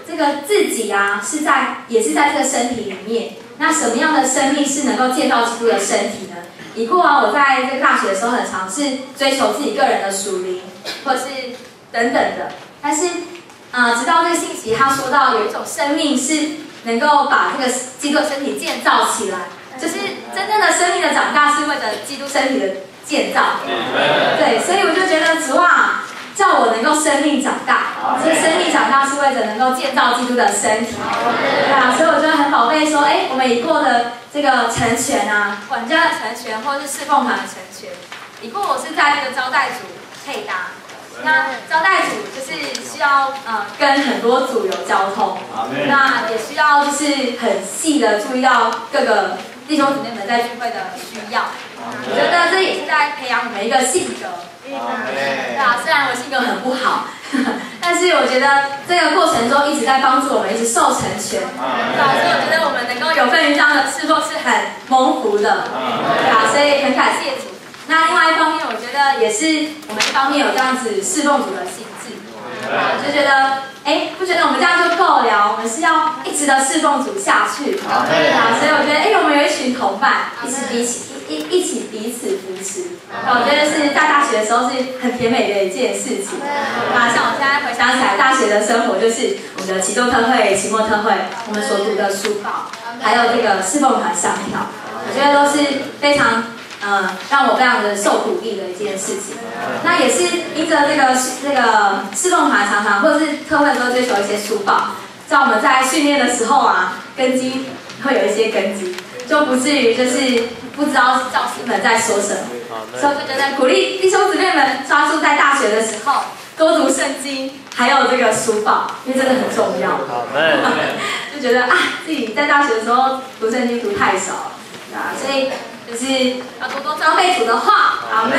这个自己啊也是在这个身体里面。那什么样的生命是能够建造基督的身体呢？以过往我在这个大学的时候，很常是追求自己个人的属灵，或是等等的。但是直到这个信息，他说到有一种生命是能够把这个基督的身体建造起来，就是真正的生命的长大是为了基督身体的建造。对，所以我就觉得主啊，叫我能够生命长大，这个生命长大是为了能够建造基督的身体。对啊，所以我就很宝贝说，我们已过的这个成全啊，管家的成全，或者是侍奉团的成全。以过我是在这个招待组配搭。那招待组就是需要跟很多组有交通，那也需要就是很细的注意到各个弟兄姊妹们在聚会的需要。我觉得这也是在培养我们一个性格。对啊，虽然我性格很不好，但是我觉得这个过程中一直在帮助我们一直受成全。对啊，所以我觉得我们能够有份于这样的侍奉是很蒙福的。对啊，所以很感谢主。那另外一方面，我觉得也是我们一方面有这样子侍奉主的心智，就觉得不觉得我们这样就够了，我们是要一直的侍奉主下去。对啊，所以我觉得我们有一群同伴，一起彼此扶持。我觉得是在大学的时候是很甜美的一件事情。那像我现在回想起来，大学的生活就是我们的期中特会、期末特会，我们所读的书报，还有这个侍奉团上跳，我觉得都是非常。让我非常的受鼓励的一件事情。那也是因着这个侍奉团常常或者是特会的时候追求一些书报，像我们在训练的时候啊，根基会有一些根基，就不至于就是不知道教师们在说什么。所以我就觉得鼓励弟兄姊妹们抓住在大学的时候多读圣经，还有这个书报，因为真的很重要。就觉得自己在大学的时候读圣经读太少了，所以。就是要多多装备主的话，阿们。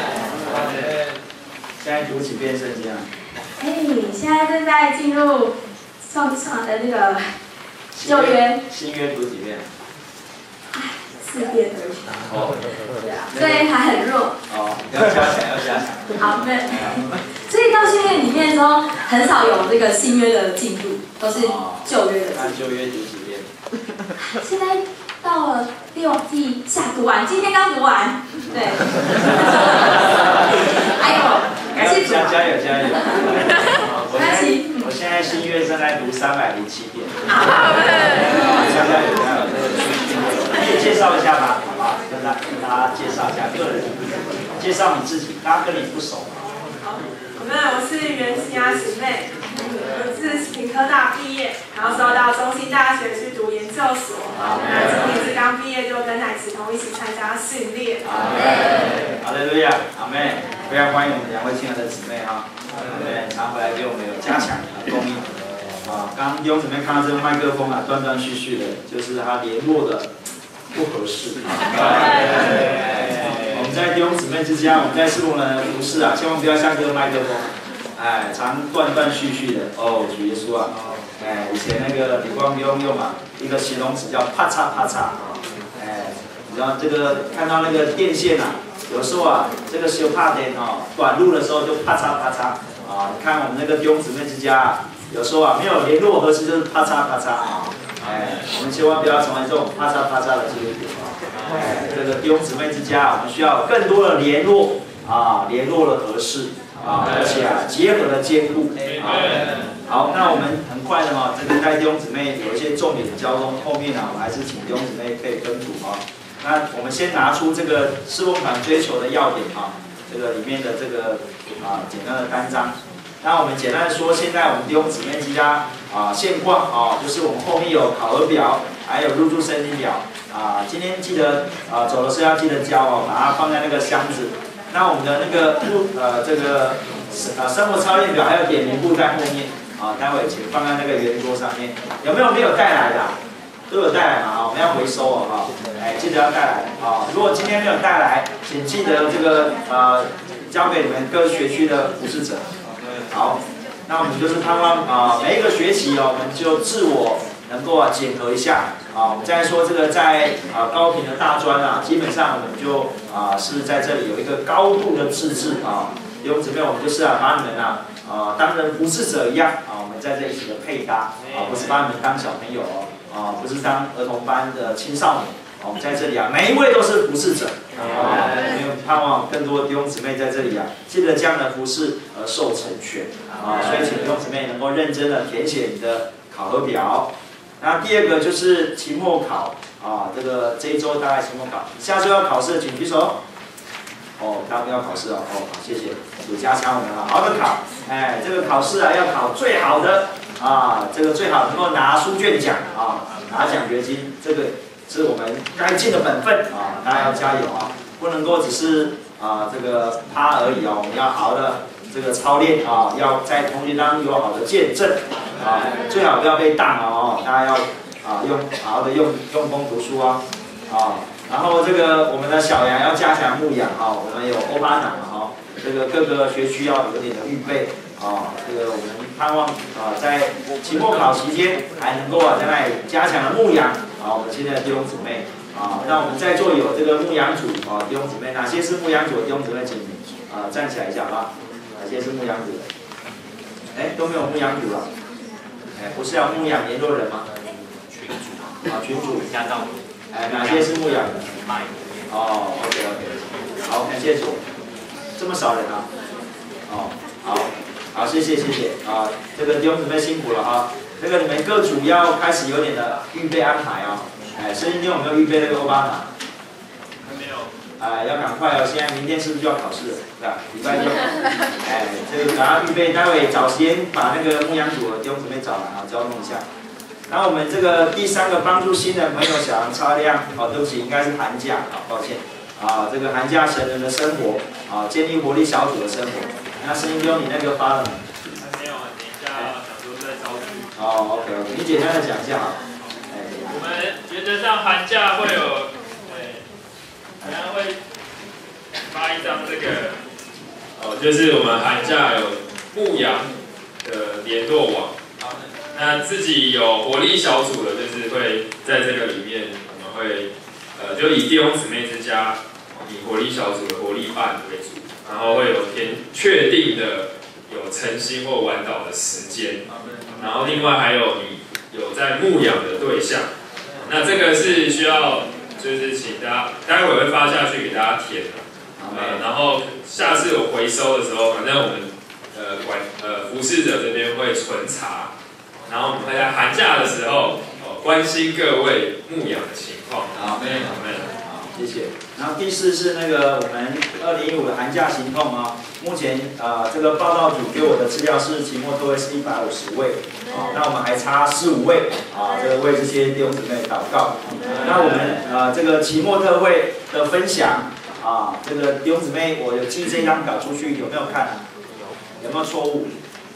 现在读几遍圣经啊？ 现在正在进入上的那个旧约。 新约读几遍 ？4遍而已。对啊，所以还很弱。 要加强。 阿们。所以到新约里面的时候，很少有这个新约的进度，都是旧约的。 那旧约读几遍？ 现在。到了6季下读完，今天刚读完，对。感谢主。 加油！我现在新约正在读307遍。加油！可以介绍一下吗？好吧，跟大家介绍一下个人，介绍你自己，大家跟你不熟。 好，我是袁心雅姊妹。我是屏科大毕业，然后收到中兴大学去读研究所。那今年是刚毕业，就跟奶子彤一起参加训练。 哈利路亚，阿妹，非常欢迎我们2位亲爱的姊妹哈，对，常回来给我们有加强供应。刚刚弟兄姊妹看到这个麦克风断断续续的，就是它联络的不合适。我们在弟兄姊妹之家，我们在侍奉人的服侍啊，千万不要像这个麦克风。常断断续续的主耶稣啊！以前那个李光用一个形容词叫啪嚓啪嚓，你知道这个看到那个电线啊，有时候啊，这个修怕电短路的时候就啪嚓啪嚓你看我们那个弟兄姊妹之家啊，有时候啊没有联络合适就是啪嚓啪嚓我们千万不要成为这种啪嚓啪嚓的基督徒这个弟兄姊妹之家，我们需要更多的联络联络的合适。而且结合的坚固好，那我们很快的这个带弟兄姊妹有一些重点的交通，后面我们还是请弟兄姊妹可以跟读那我们先拿出这个侍奉团追求的要点这个里面的这个简单的单章。那我们简单的说，现在我们弟兄姊妹之家现况就是我们后面有考核表，还有入住圣经表今天记得走的时候要记得交把它放在那个箱子。那我们的那个这个生活操练表还有点名簿在后面待会请放在那个圆桌上面。有没有带来的？都有带来嘛我们要回收记得要带来如果今天没有带来，请记得这个交给你们各学区的服侍者。好，那我们就是盼望每一个学期我们就自我能够检核一下我们再说这个在高屏的大专基本上我们就是在这里有一个高度的自治弟兄姊妹，我们就是把你们当成服侍者一样我们在这一起的配搭不是把你们当小朋友不是当儿童班的青少年。我们在这里每一位都是服侍者因为盼望更多弟兄姊妹在这里借着这样的服侍而受成全所以请弟兄姊妹能够认真的填写你的考核表。那第二个就是期末考这一周大概期末考，下周要考试的请举手。大家不要考试好，谢谢，主加强我们好好的考。这个考试要考最好的这个最好能够拿书卷奖拿奖学金，这个是我们该尽的本分大家要加油不能够只是这个趴而已我们要好好的这个操练要在同学当中有好的见证最好不要被当大家要好好的用功读书然后这个我们的小羊要加强牧养我们有欧巴党这个各个学区要有点的预备这个我们盼望在期末考期间还能够在那里加强的牧养我们现在的弟兄姊妹那我们在座有这个牧养组弟兄姊妹，哪些是牧养组的弟兄姊妹，请站起来一下哪些是牧养组的？都没有牧养组了。不是要牧养联络人吗？群主家长。哪些是牧养的？OK， 好，感谢主。这么少人好，谢谢这个弟兄姊妹辛苦了这个你们各组要开始有点的预备安排所以你有没有预备那个欧巴马？ 没有。 要赶快现在明天是不是就要考试了？对吧？礼拜六。这个赶快预备，待会找时间把那个牧羊组的弟兄姊妹找来交通一下。然后我们这个第三个帮助新人朋友小羊擦亮对不起，应该是寒假抱歉这个寒假成人的生活建立活力小组的生活。那声音哥你那个发了吗？ 还没有等一下想说再招去。 OK， 你简单的讲一下我们原则上寒假会有，等下会发一张这个，就是我们寒假有牧羊的联络网。那自己有活力小组的，就是会在这个里面，我们会就以弟兄姊妹之家，以活力小组的活力班为主，然后会有确定的有晨星或晚祷的时间，然后另外还有你有在牧养的对象。那这个是需要，就是请大家，待会会发下去给大家填然后下次有回收的时候，反正我们服侍者这边会存查，然后我们会在寒假的时候关心各位牧养的情况。 好，谢谢。然后第四是那个我们2015的寒假行动目前这个报道组给我的资料是期末特会是150位那我们还差15位这个为这些弟兄姊妹祷告。那我们这个期末特会的分享这个弟兄姊妹我有寄这张表出去，有没有看有没有错误？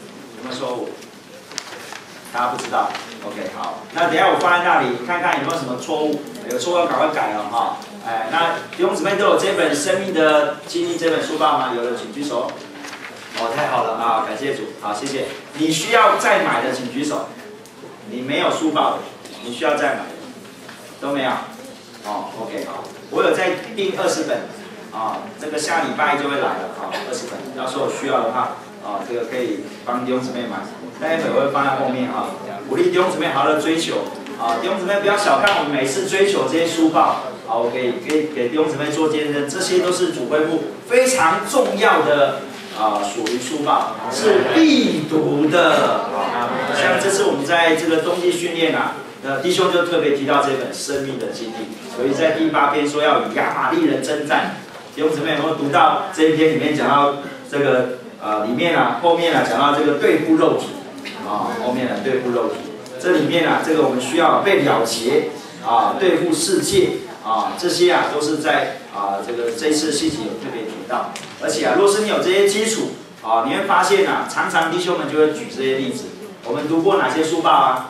大家不知道 ，OK， 好，那等一下我放在那里，看看有没有什么错误，有错误要赶快改那弟兄姊妹都有这本《生命的经历》这本书报吗？有的请举手。太好了感谢主，好，谢谢。你需要再买的请举手。你没有书报的，你需要再买的，都没有。OK， 好，我有在订20本这个下礼拜就会来了20本，到时候需要的话这个可以帮弟兄姊妹买。待会我会放在后面鼓励弟兄姊妹好好的追求弟兄姊妹不要小看我们每次追求这些书报我可以给弟兄姊妹做见证，这些都是主会部非常重要的属灵书报，是必读的像这次我们在这个冬季训练弟兄就特别提到这本《生命的经历》，所以在第8篇说要与亚玛力人征战。弟兄姊妹有没有读到这一篇里面讲到这个里面后面讲到这个对付肉体后面对付肉体，这里面这个我们需要被了结对付世界这些都是在这一次信息有特别提到。而且若是你有这些基础你会发现常常弟兄们就会举这些例子。我们读过哪些书报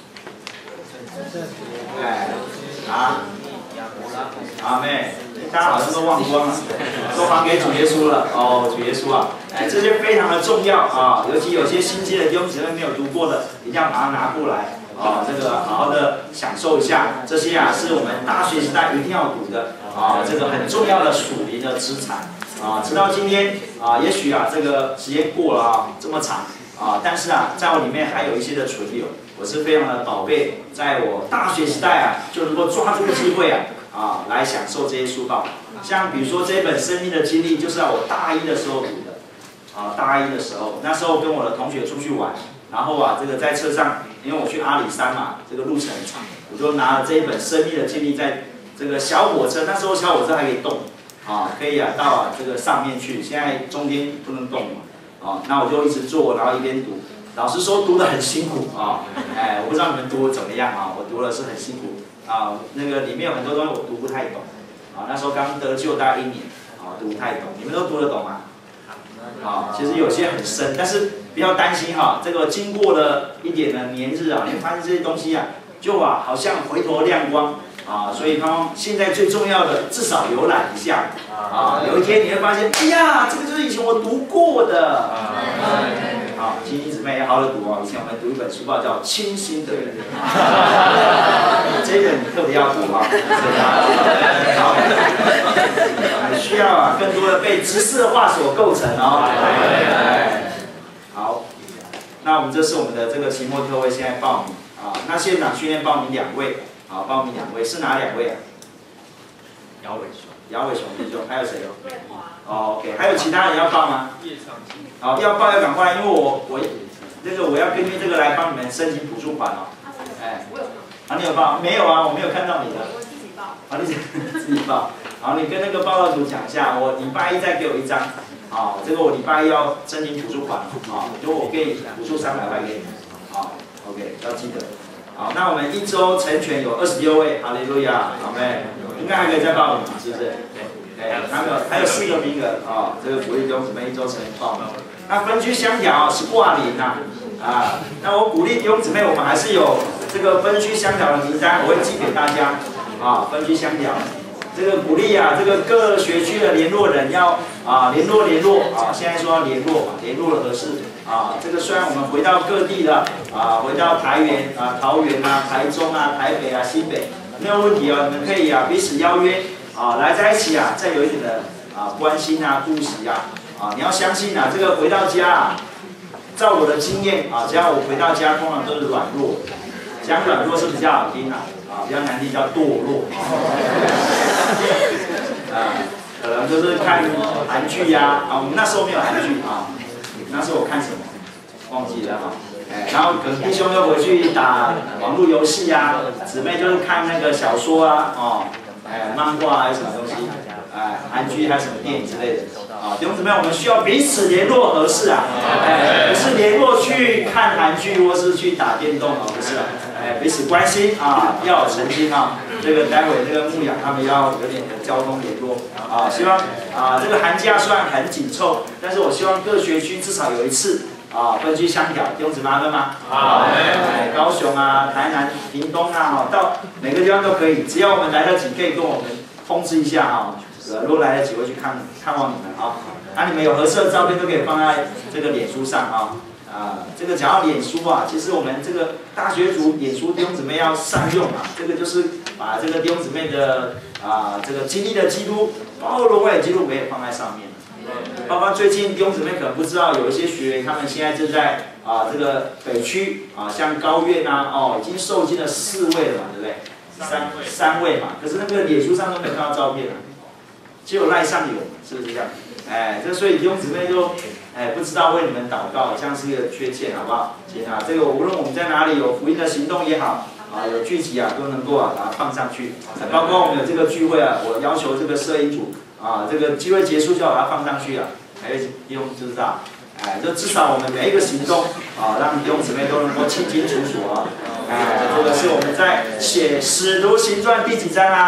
阿妹，大家好像都忘光了，都还给主耶稣了主耶稣这些非常的重要尤其有些新接的弟兄姊妹没有读过的，一定要把它拿过来这个好好的享受一下。这些是我们大学时代一定要读的这个很重要的属灵的资产直到今天也许这个时间过了这么长啊，但是啊，在我里面还有一些的存留，我是非常的宝贝，在我大学时代啊，就能够抓住机会啊，来享受这些书报。像比如说这一本《生命的经历》，就是在我大一的时候读的，啊，大一的时候，那时候跟我的同学出去玩，然后啊，这个在车上，因为我去阿里山嘛，这个路程很长，我就拿了这一本《生命的经历》在这个小火车，那时候小火车还可以动，啊，可以啊到啊这个上面去，现在中间不能动嘛，啊，那我就一直坐，然后一边读。老实说，读得很辛苦啊，哎，我不知道你们读得怎么样啊，我读的是很辛苦啊，那个里面有很多东西我读不太懂，啊，那时候刚得救大概1年，啊，读不太懂，你们都读得懂吗？啊，其实有些很深，但是不要担心哈，这个经过了一点的年日啊，你会发现这些东西啊，就啊好像回头亮光啊，所以他现在最重要的至少浏览一下啊，有一天你会发现，哎呀，这个就是以前我读过的。好，亲戚姊妹要好好读哦。以前我们读一本书报叫《清新的人》，这个你特别要读啊。好，你需要啊更多的被知识的话所构成哦。好，那我们这是我们的这个期末特会，现在报名啊。那现场训练报名2位，好，报名2位是哪2位啊？姚伟雄弟兄，还有谁哦？哦 ，OK， 还有其他人要报吗？好，要报要赶快，因为我要根据这个来帮你们申请补助款哦。哎，啊，你有报？没有啊，我没有看到你的。我自己报。啊，你自己报。好，你跟那个报告组讲一下，我礼拜一再给我1张。好，这个我礼拜一要申请补助款。好，就我给你补助300块给你。好 ，OK， 要记得。好，那我们1周成全有26位，哈利路亚，好没？应该还可以再报名，是不是？还有4个名额啊，这个鼓励弟兄姊妹1周成全报名。那分区相调是挂零啊，那我鼓励弟兄姊妹，我们还是有这个分区相调的名单，我会寄给大家啊，分区相调。这个鼓励啊，这个各学区的联络人要联络啊，现在说要联络嘛，联络了合适啊。这个虽然我们回到各地了啊，回到台园啊、桃园啊、台中啊、台北啊、新北，没有问题哦，你们可以啊彼此邀约啊，来在一起啊，再有一点的关心啊、顾惜啊。你要相信啊，这个回到家啊，照我的经验啊，只要我回到家，通常都是软弱，讲软弱是比较好听啊，比较难听叫堕落。可能就是看韩剧呀，我们那时候没有韩剧啊，那时候我看什么忘记了哈，然后可能弟兄就回去打网络游戏呀，姊妹就是看那个小说啊，漫画还是什么东西，韩剧还是什么电影之类的。弟兄姊妹，我们需要彼此联络合适啊，不是联络去看韩剧或是去打电动不是彼此关心啊，要有诚心啊。这个待会这个牧养他们要有点的交通联络希望这个寒假虽然很紧凑，但是我希望各学区至少有1次分区相调，弟兄姊妹们吗？好，高雄啊、台南、屏东啊，到每个地方都可以，只要我们来得及，可以跟我们通知一下如果来得及会去看望你们你们有合适的照片都可以放在这个脸书上这个讲到脸书其实我们这个大学组脸书弟兄姊妹要善用这个就是把这个弟兄姊妹的这个经历的记录，包括荣耀记录，我也放在上面。包括最近弟兄姊妹可能不知道，有一些学员他们现在正在这个北区像高院已经受浸了4位了嘛，对不对？3位嘛，可是那个脸书上都没有看到照片只有赖上有，是不是这样？这所以弟兄姊妹就不知道为你们祷告，这样是一个缺陷，好不好？请这个无论我们在哪里有福音的行动也好有聚集都能够把它放上去。包括我们有这个聚会我要求这个摄影组这个聚会结束就要把它放上去还有弟兄知道，就至少我们每一个行动让弟兄姊妹都能够清清楚楚这个是我们在写《使徒行传》第几章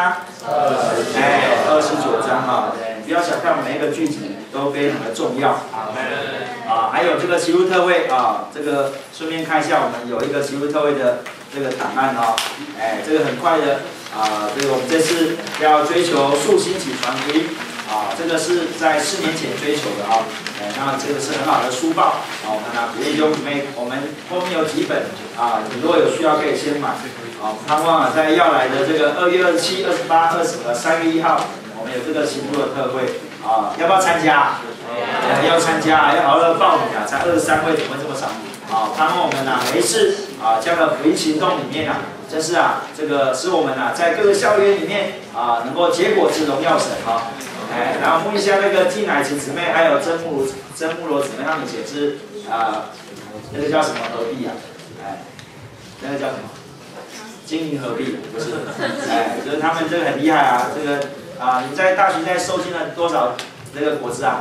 29章不要小看每一个句子都非常的重要还有这个祈祷特会这个顺便看一下，我们有一个祈祷特会的这个档案这个很快的这个我们这次要追求树兴起传福音这个是在4年前追求的那这个是很好的书报我们鼓励弟兄姊妹，我们后面有几本你如果有需要可以先买盼望在要来的这个2月27、28、3月1号，我们有这个祈祷的特会啊，要不要参加？要参加，要好好的报名啊！才23位，怎么会这么少？啊，盼望我们每一次这样的福音行动里面真是这个使我们在各个校园里面能够结果子荣耀神然后问一下那个金乃慈姊妹，还有曾木罗姊妹，他们以前是那个叫什么合璧那个叫什么？经营合璧不是？就是他们这个很厉害这个你在大学收进了多少那个果子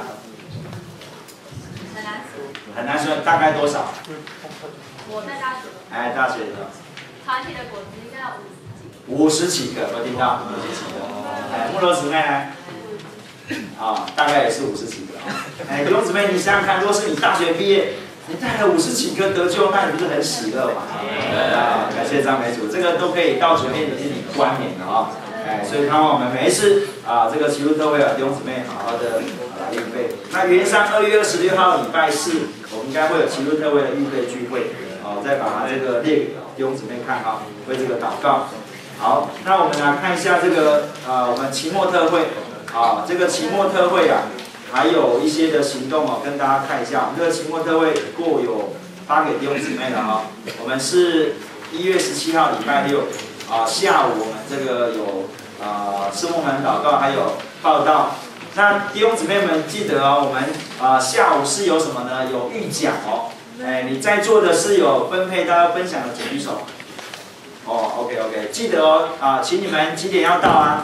很难说，大概多少？ 我在大学。 大学的。 团体的果子应该要 50几个，我听到50几个。木罗姊妹呢？大概也是50几个。弟兄姊妹，你想想看，如果是你大学毕业，你带了50几个得救，那你不是很喜乐吗？感谢赞美主，这个都可以到前面给你冠冕的所以盼望我们每一次这个祈祷特会弟兄姊妹好好的来预备。那原上2月26号礼拜4，我们应该会有祈祷特会的预备聚会，再把这个列给弟兄姊妹看为这个祷告。好，那我们来看一下这个我们期末特会这个期末特会还有一些的行动跟大家看一下。我们这个期末特会过有发给弟兄姊妹了我们是1月17号礼拜6下午我们这个有师母们祷告，还有报道。那弟兄姊妹们记得我们下午是有什么呢？有预讲你在座的是有分配大家分享的，请举手。OK， 记得请你们几点要到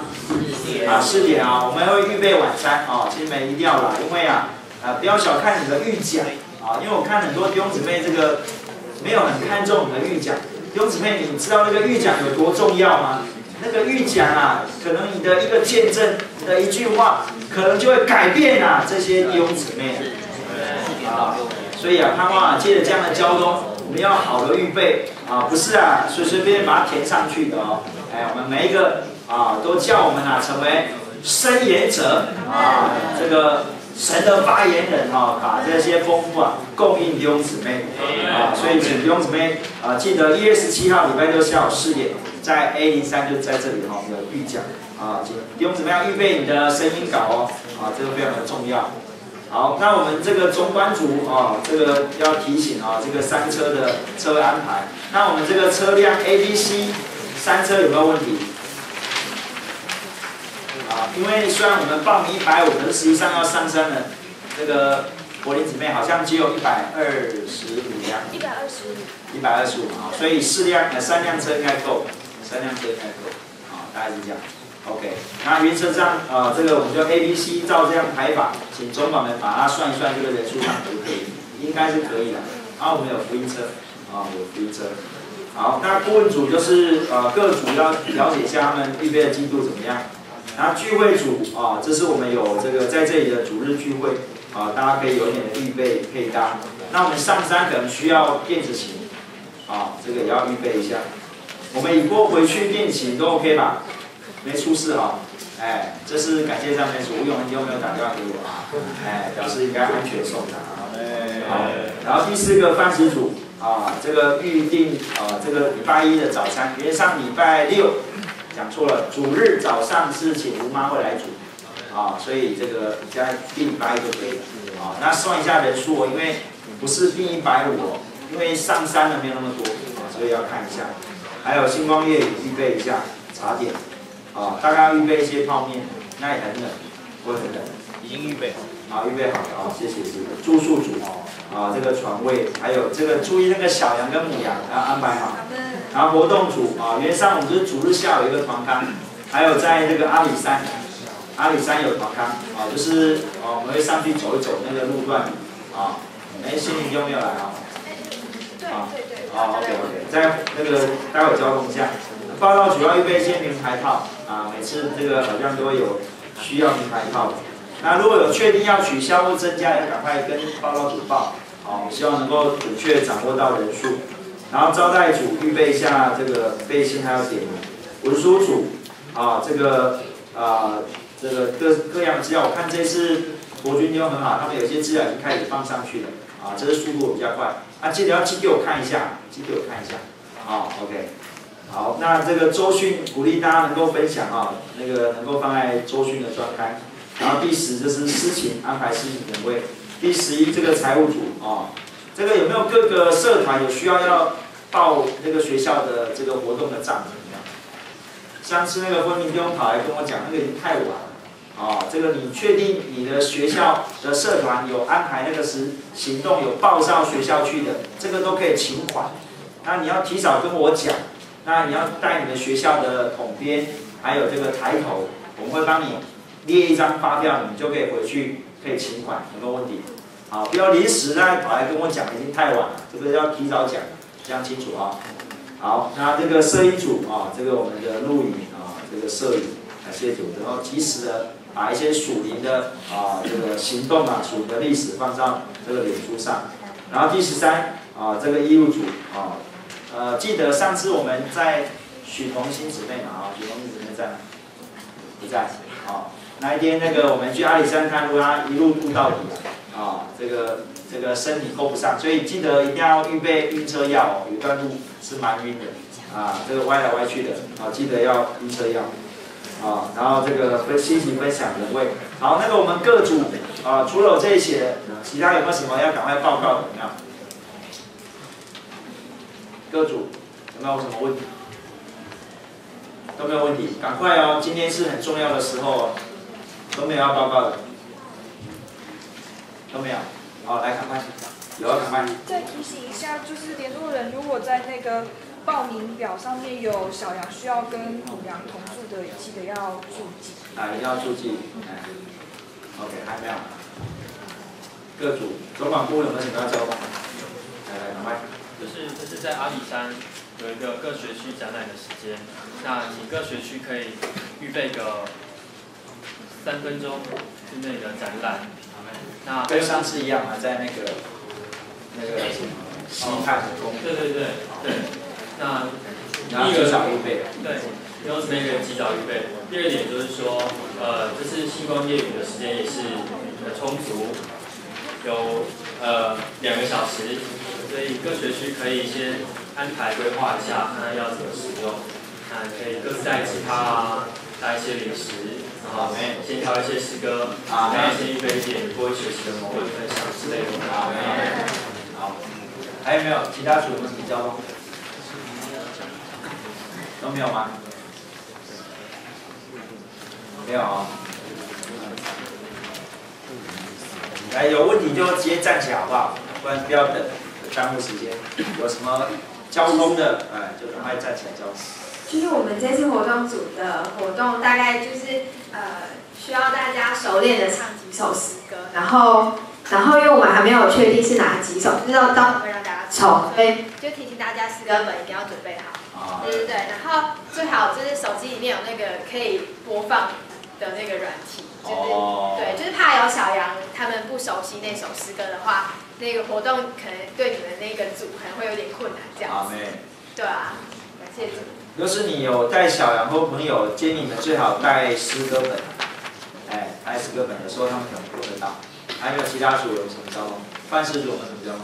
4点我们会预备晚餐请你们一定要来，因为不要小看你的预讲因为我看很多弟兄姊妹这个没有很看重你的预讲。弟兄姊妹，你知道那个预讲有多重要吗？那个预讲可能你的一个见证，你的一句话，可能就会改变这些弟兄姊妹所以盼望借着这样的交通，我们要好的预备不是随随便便把它填上去的我们每一个都叫我们成为申言者这个神的发言人把这些丰富供应弟兄姊妹所以请弟兄姊妹记得1月17号礼拜6下午4点，在 A03就在这里有预讲请弟兄姊妹要预备你的声音稿这个非常的重要。好，那我们这个总管组这个要提醒这个3车的车安排。那我们这个车辆 A、B、C 3车有没有问题？因为虽然我们报名150，可是实际上要上山的这个柏林姊妹好像只有125辆，125所以3辆车应该够，3辆车应该够大概是这样。OK， 那原则上这个我们就 A、B、C 照这样排法，请总管们把它算一算，这个人数可不可以？应该是可以的。然后我们有福音车有福音车。好，那顾问组就是各组要了解一下他们预备的进度怎么样。然后聚会组这是我们有这个在这里的主日聚会大家可以有点的预备配搭。那我们上山可能需要电子琴这个也要预备一下。我们以后回去电子琴都 OK 吧？没出事这是感谢赞美主，吴永恩有没有打电话给我表示应该安全送达。好，然后第4个饭食组这个预定这个礼拜1的早餐，原上礼拜6讲错了，主日早上是请吴妈会来煮所以这个现在订礼拜1就可以了那算一下人数因为不是订150因为上山的没有那么多所以要看一下。还有星光夜语预备一下茶点。大概要预备一些泡面，那也很冷，不会很冷。已经预备好。预备好了谢谢师傅。住宿组这个床位，还有这个注意那个小羊跟母羊要安排好。然后活动组原上我们就是主日下午有一个团康，还有在那个阿里山有团康就是我们会上去走一走那个路段心灵有没有来OK， 在那个待会交通一下。报道组要预备一些名牌套每次这个好像都会有需要名牌套的。那如果有确定要取消或增加，要赶快跟报道组报希望能够准确掌握到人数。然后招待组预备一下这个背心还有点名。文书组这个各样资料，我看这次国军都很好，他们有一些资料已经开始放上去了这个速度比较快记得要寄给我看一下OK。好，那这个周训鼓励大家能够分享那个能够放在周训的专刊然后第10就是司琴安排司琴人位，第11这个财务组这个有没有各个社团有需要报那个学校的这个活动的账怎么样？上次那个婚明弟兄跑来跟我讲，那个已经太晚了这个你确定你的学校的社团有安排那个行动有报到学校去的，这个都可以请款。那你要提早跟我讲，那你要带你的学校的统编，还有这个抬头，我们会帮你列一张发票，你们就可以回去可以请款，有没有问题？好，不要临时跑来跟我讲，已经太晚了，这个要提早讲，讲清楚啊。好，那这个摄影组这个我们的录影这个摄影，感谢主，然后及时的把一些属灵的这个行动属灵的历史放上这个脸书上。然后第13这个医务组记得上次我们在许同心姊妹许同心姊妹在吗？不在那一天那个我们去阿里山看路，他一路渡到底这个身体够不上，所以记得一定要预备晕车药有段路是蛮晕的这个歪来歪去的记得要晕车药然后这个心情分享人位。好，那个我们各组除了有这一些，其他有没有什么要赶快报告的？有没有？各组有没有什么问题？都没有问题，赶快今天是很重要的时候都没有要报告的，都没有。好，来赶快，有要赶快。 再提醒一下，就是联络人如果在那个报名表上面有小羊需要跟母羊同住的，记得要注记。 一定要注记。OK， 还没有。各组总管部有没有什么要交代？来，赶快。 就是在阿里山有一个各学区展览的时间，那你各学区可以预备个3分钟之内的展览。那跟上次一样在那个什么西汉宫。 对。那第一个早预备。 对，都是那个及早预备。第二点就是说，这次星光夜语的时间也是很充足，有2个小时。所以各学区可以先安排规划一下，看要怎么使用。那可以各自带吉他带一些零食，然后先挑一些诗歌，然后先预备一点过去学习的某位分享之类的。 好，还有没有其他组有没有什么交通？都没有吗？没有来，有问题就直接站起来好不好？不然不要等。耽误时间，有什么交通的，就赶快站起来交通。 就是我们这次活动组的活动，大概就是需要大家熟练的唱几首诗歌，然后因为我们还没有确定是哪几首，就是到时候会让大家抽，所以就提醒大家诗歌本一定要准备好。对，然后最好就是手机里面有那个可以播放的那个软体，就是怕有小羊他们不熟悉那首诗歌的话。那个活动可能对你们那个组可能会有点困难，这样子。对啊，感谢主。 要是你有带小羊或朋友，建议你们最好带诗歌本。带诗歌本的时候他们可能播得到。还有没有其他组有什么交通？办事组有什么交通？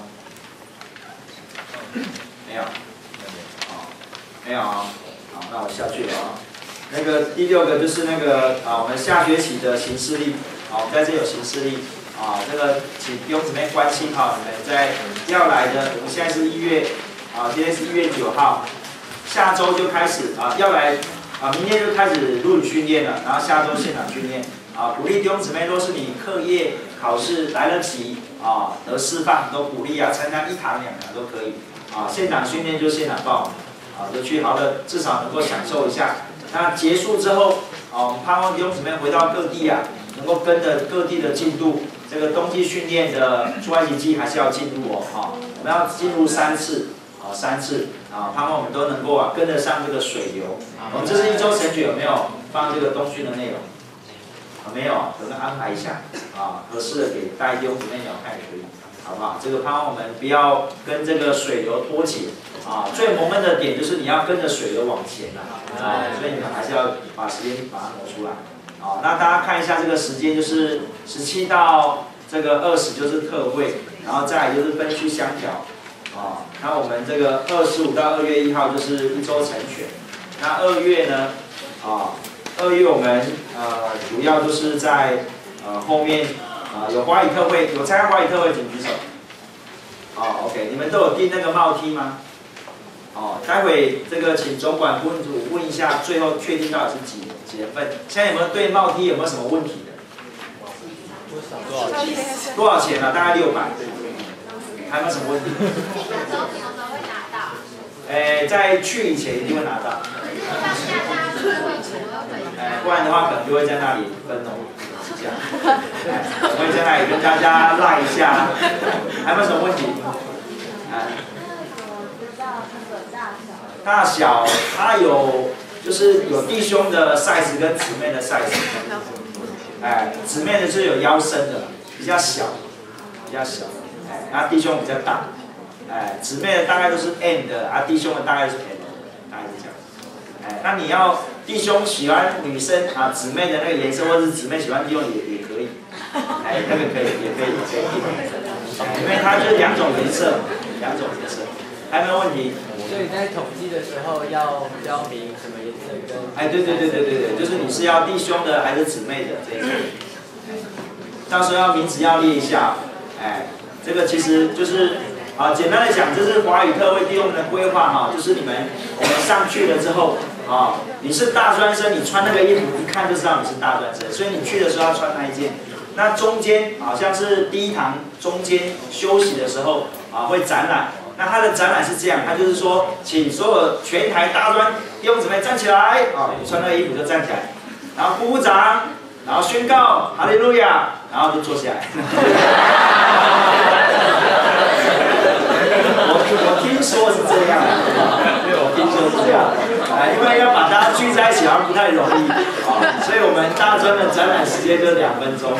没有。没有好，那我下去了那个第6个就是那个我们下学期的行事历。在这有行事历。这个请弟兄姊妹关心你们在要来的，我们现在是1月今天是1月9号，下周就开始要来明天就开始录影训练了，然后下周现场训练鼓励弟兄姊妹，若是你课业考试来得及得释放，都鼓励参加1堂2堂都可以现场训练就现场报就去好的，至少能够享受一下。那结束之后我们盼望弟兄姊妹回到各地能够跟着各地的进度。这个冬季训练的出埃及记还是要进入我们要进入3次，3次盼望我们都能够跟得上这个水流。我们这是1周神学有没有放这个冬训的内容？没有可能安排一下合适的给带弟兄姊妹聊看也可以，好不好？这个盼望我们不要跟这个水流脱节最蒙恩的点就是你要跟着水流往前所以你们还是要把时间把它挪出来。那大家看一下这个时间，就是17到这个20就是特会，然后再来就是分区相调那我们这个25到2月1号就是1周成选。那2月呢2月我们主要就是在后面有华语特会，有参加华语特会请举手。OK， 你们都有订那个帽 T 吗？待会这个请总管顾问组问一下，最后确定到底是几人份。现在有没有对帽 T 有没有什么问题的？多少钱啊？大概600。还有没有什么问题？在去以前一定会拿到。不然的话可能就会在那里分哦，是这样。我会在那里跟大家赖一下。还有没有什么问题？大小，它有就是有弟兄的 size 跟姊妹的 size。姊妹的是有腰身的，比较小，然后弟兄比较大。姊妹的大概都是 M 的，弟兄的大概是 M 的，大概是这样。那你要弟兄喜欢女生姊妹的那个颜色，或者是姊妹喜欢弟兄也可以，那个可以，也可以，因为它就是2种颜色。还有没有问题？ 所以在统计的时候要标明什么颜色跟？ 对，就是你是要弟兄的还是姊妹的这一种。到时候要名字要列一下。这个其实就是简单的讲，这是华语特会弟兄们的规划就是我们上去了之后你是大专生，你穿那个衣服一看就知道你是大专生，所以你去的时候要穿那一件。那中间好像是第一堂中间休息的时候会展览。那它的展览是这样，它就是说，请所有全台大专弟兄姊妹站起来，你穿那个衣服就站起来，然后鼓掌，然后宣告哈利路亚，然后就坐下来。我听说是这样，我听说是这样，因为要把大家聚在一起好像不太容易，所以我们大专的展览时间就2分钟。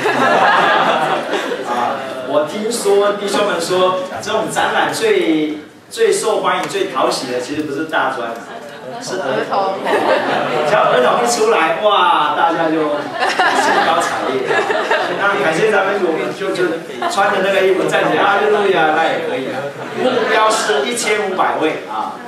我听说弟兄们说，这种展览最受欢迎、最讨喜的，其实不是大专，是儿童。只要儿童一出来，哇，大家就兴高采烈。那感谢咱们，我们就穿着那个衣服站起来，哈利路亚，那也可以。目标是1500位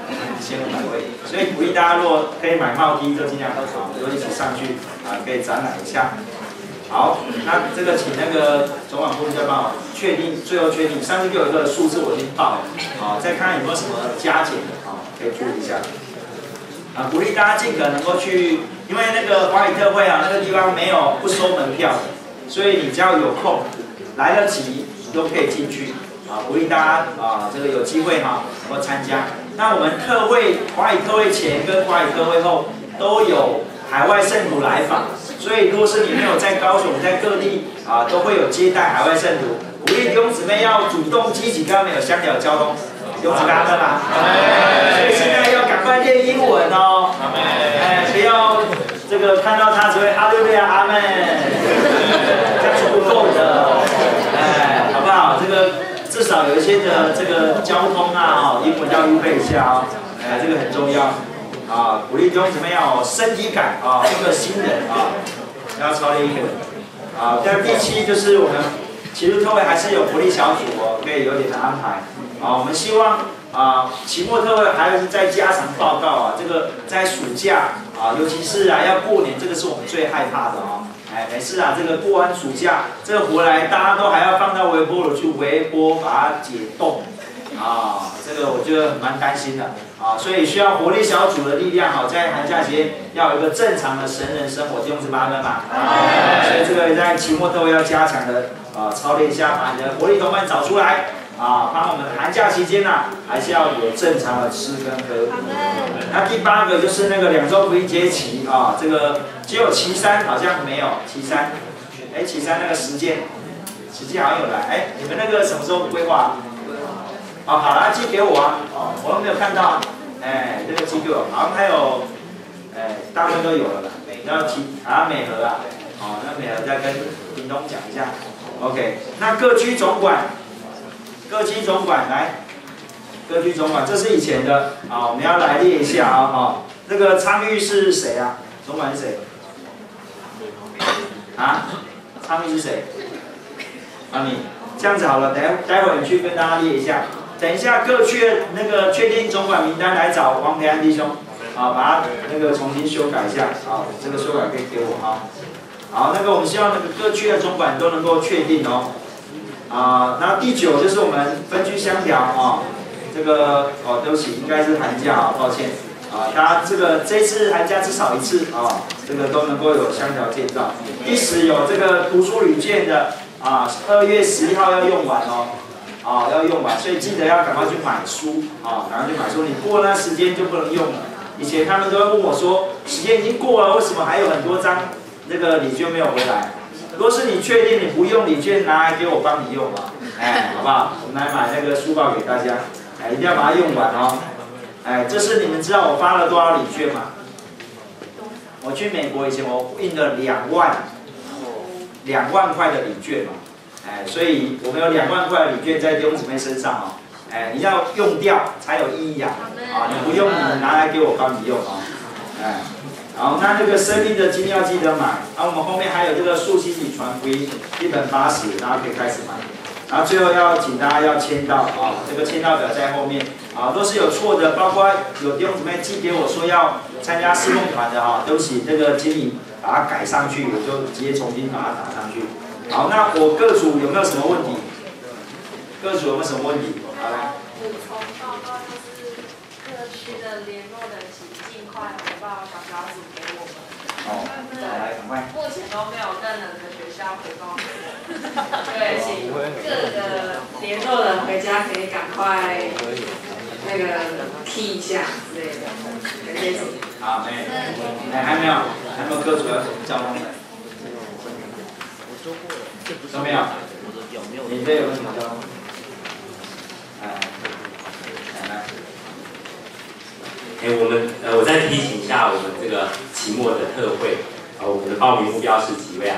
1500位，所以鼓励大家，如果可以买帽 T，就尽量就一起上去可以展览一下。好，那这个请那个总管部再帮我最后确定。上次给我一个数字，我已经报了，再看看有没有什么加减的可以注意一下。鼓励大家尽可能够去，因为那个华语特会那个地方不收门票的，所以你只要有空来得及，你都可以进去。鼓励大家这个有机会能够参加。那我们华语特会前跟华语特会后都有海外圣徒来访。所以，如果是你没有在高雄，在各地都会有接待海外圣徒，鼓励弟兄姊妹要主动积极跟他们有相聊交通，弟兄姊妹们嘛。所以现在要赶快练英文哦，不要这个看到他只会哈利路亚阿门，这样是不够的，好不好？这个至少有一些的这个交通英文要预备一下这个很重要。鼓励弟兄姊妹要有身体感一个新人要操练英文但第7就是我们期末特会还是有福利小组可以有点的安排我们希望期末特会还是在加强报告这个在暑假尤其是要过年，这个是我们最害怕的每次这个过完暑假，这个回来大家都还要放到微波炉去微波把它解冻这个我觉得蛮担心的所以需要活力小组的力量在寒假期间要有一个正常的神人生活，弟兄姊妹们所以这个在期末特会要加强的操练一下，把你的活力同伴找出来帮我们寒假期间还是要有正常的吃跟喝。那第8个就是那个2周福音节期这个只有期3好像没有期3，期3那个实践好像有来，你们那个什么时候规划？好了，寄给我我都没有看到这个寄给我，好像还有大部分都有了然后美和那美和再跟屏东讲一下 ，OK， 那各区总管来，各区总管，这是以前的我们要来列一下这个昌玉是谁总管是谁？昌玉是谁？你这样子好了，待会你去跟大家列一下。等一下，各区的那个确定总管名单来找王培安弟兄，把它那个重新修改一下，这个修改可以给我好，那个我们希望那个各区的总管都能够确定哦。那第9就是我们分区相调啊，这个对不起，应该是寒假啊，抱歉大家这一次寒假至少1次这个都能够有相调建造。第10有这个图书旅券的2月11号要用完哦，要用完，所以记得要赶快去买书赶快去买书，你过那时间就不能用了。以前他们都会问我说，时间已经过了，为什么还有很多张那个礼券没有回来？如果是你确定你不用礼券，拿来给我帮你用嘛，好不好？我们来买那个书报给大家，一定要把它用完哦。这是你们知道我发了多少礼券吗？我去美国以前我印了2万块的礼券嘛，所以我们有2万块的礼券在弟兄姊妹身上哦。你要用掉才有意义啊！你不用，你拿来给我帮你用哦。好，那这个生命的经要记得买。我们后面还有这个树溪里传福音1本80，大家可以开始买。然后最后要请大家要签到这个签到表在后面都是有错的，包括有弟兄姊妹寄给我说要参加侍奉团的对不起，这个经理把它改上去，我就直接重新把它打上去。好，那我各组有没有什么问题？各组有没有什么问题？好来。 补充报告就是各区的联络人，请尽快回报小小组给我们。 来，赶快。 目前都没有更人的学校回报给我们。对，请各个联络人回家可以赶快那个踢一下之类的，感谢主。 好，还没有各组要交通的？都没有。你这有什么交通？ 我再提醒一下我们这个期末的特会，我们的报名目标是几位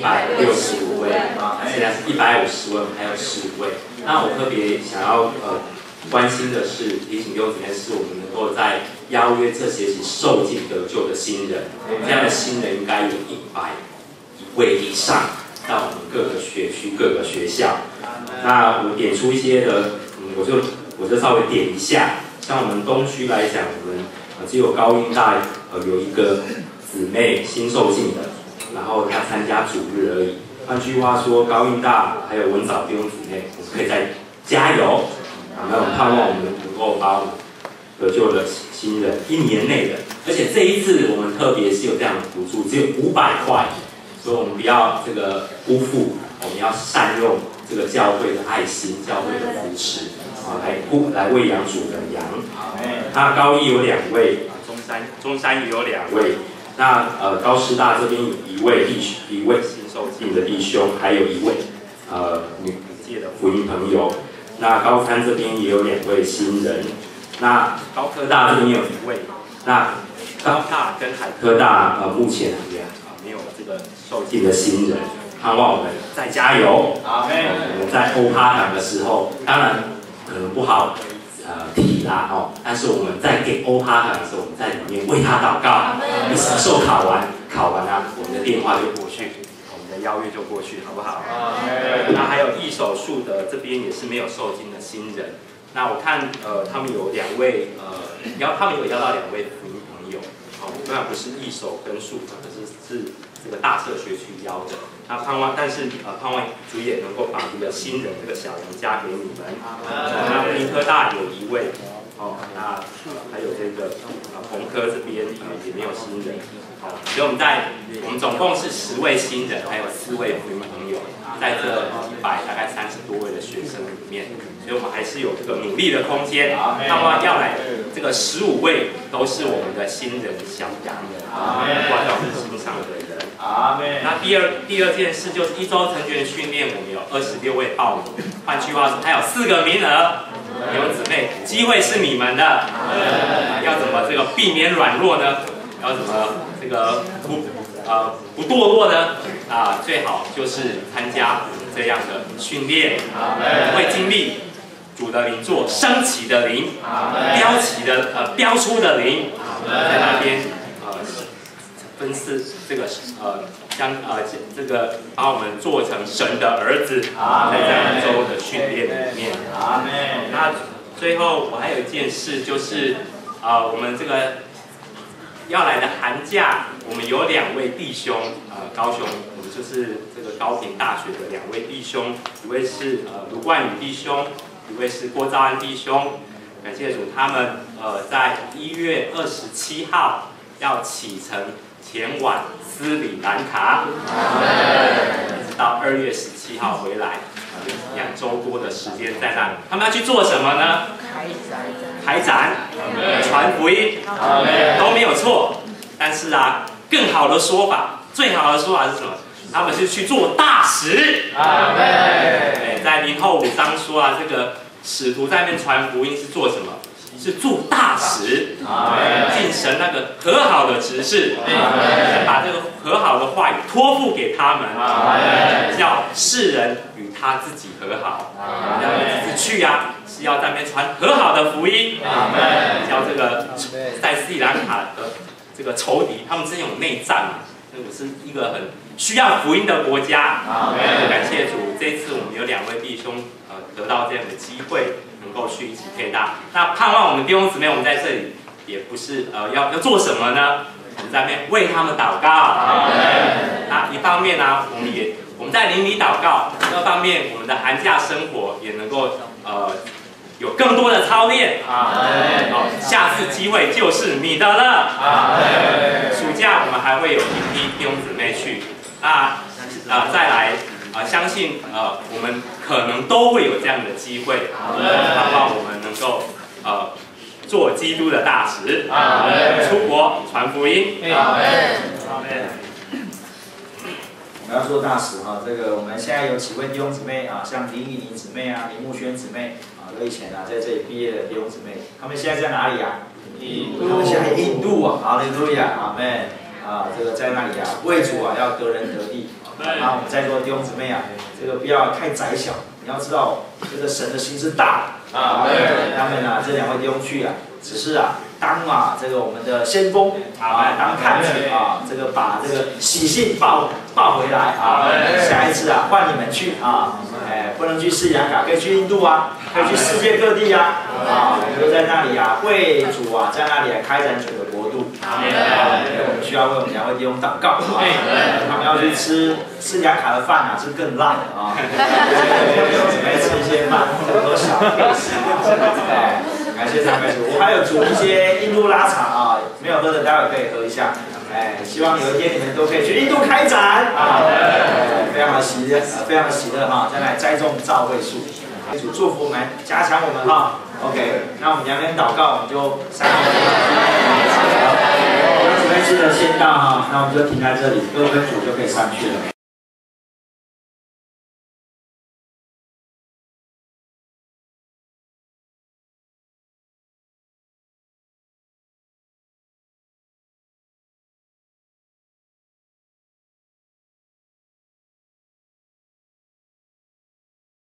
165位现在是150位，还有15位。那我特别想要关心的是，提醒弟兄姊妹是我们能够在邀约这学期受浸得救的新人，这样的新人应该有100位以上，到我们各个学区、各个学校。那我们点出一些的，我就稍微点一下。像我们东区来讲，我们只有高音大有一个姊妹新受浸的，然后她参加主日而已。换句话说，高音大还有文藻弟兄姊妹，我们可以再加油。那我们盼望我们能够把我们得救的新人1年内的，而且这一次我们特别是有这样的补助，只有500块，所以我们不要这个辜负，我们要善用这个教会的爱心、教会的扶持。来喂养主的羊。那高一有2位，中山也有2位。那高师大这边有一位新受浸的弟兄，还有1位女界的福音朋友。那高三这边也有2位新人。那高科大这边有1位。那高大跟海科大目前没有这个受浸的新人，盼望我们再加油。我们在欧趴堂的时候，当然。可能不好提啦但是我们在给欧哈堂的时候，我们在里面为他祷告。你什么时候考完我们的电话就过去，我们的邀约就过去，好不好？那还有义手术的这边也是没有受浸的新人。那我看他们有2位他们有邀到2位福音朋友，当然不是义手跟术，可是这个大社学区邀的。那盼望主也能够把这个新人这个小羊加给你们。那屏科大有1位，那还有这个红科这边也没有新人。所以我们总共是10位新人，还有4位福音朋友，在这100大概30多位的学生里面，所以我们还是有这个努力的空间。盼望要来这个15位都是我们的新人小羊，关到我们心上的人。那第二件事就是1周成全训练，我们有26位报名，换句话说，还有4个名额。弟兄姊妹，机会是你们的，要怎么这个避免软弱呢？要怎么这个不堕落呢？最好就是参加这样的训练，会经历主的灵做升起的灵，标出的灵，在那边分赐这个这个把我们做成神的儿子，在这样1周的训练里面。那最后我还有一件事，就是我们这个要来的寒假，我们有2位弟兄高雄，我们就是这个高屏大学的2位弟兄，一位是卢冠宇弟兄，一位是郭兆安弟兄。感谢主，他们在1月27号要启程前往斯里兰卡，一直到2月17号回来，2周多的时间在那里。他们要去做什么呢？开展，传福音，都没有错。但是啊，更好的说法，最好的说法是什么？他们是去做大使。在0后5章说啊，这个使徒在那边传福音是做什么？是做大使，尽神那个和好的职事，把这个和好的话语托付给他们，叫世人与他自己和好。要自己去啊，是要在那边传和好的福音，叫这个在斯里兰卡的这个仇敌，他们之前有内战嘛，这个是一个很需要福音的国家。感谢主，这一次我们有2位弟兄得到这样的机会，能够去一起配搭。那盼望我们弟兄姊妹，我们在这里也不是要做什么呢？我们在那边为他们祷告。那一方面呢，我们在灵里祷告；另一方面，我们的寒假生活也能够有更多的操练。下次机会就是你的了。暑假我们还会有一批弟兄姊妹去。再来相信我们可能都会有这样的机会，盼望我们能够做基督的大使，出国传福音。 我们要做大使哈，这个我们现在有几位弟兄姊妹啊，像林依妮姊妹啊、林木轩姊妹啊，都以前在这里毕业的弟兄姊妹，他们现在在哪里啊？他们现在印度啊，哈利路亚，阿们。这个在那里啊，为主啊要得人得地。我们在座的弟兄姊妹啊，这个不要太窄小，你要知道这个神的心是大的。他们啊，这2位弟兄去啊，只是啊当这个我们的先锋当探子这个把这个喜信报回来下一次啊换你们去不能去斯里兰卡，可以去印度啊，可以去世界各地就在那里为主在那里开展主的国度。我们需要为我们2位弟兄祷告。他们要去吃斯里兰卡的饭是更烂的准备吃一些饭，很多小感谢赞美主。我还有煮一些印度拉茶没有喝的待会可以喝一下。希望有一天你们都可以去印度开展非常的喜乐，在那里栽种教会树。主祝福我们，加强我们OK， 那我们2边祷告，我们就上去。我们准备记得先到那我们就停在这里，各位跟主就可以上去了。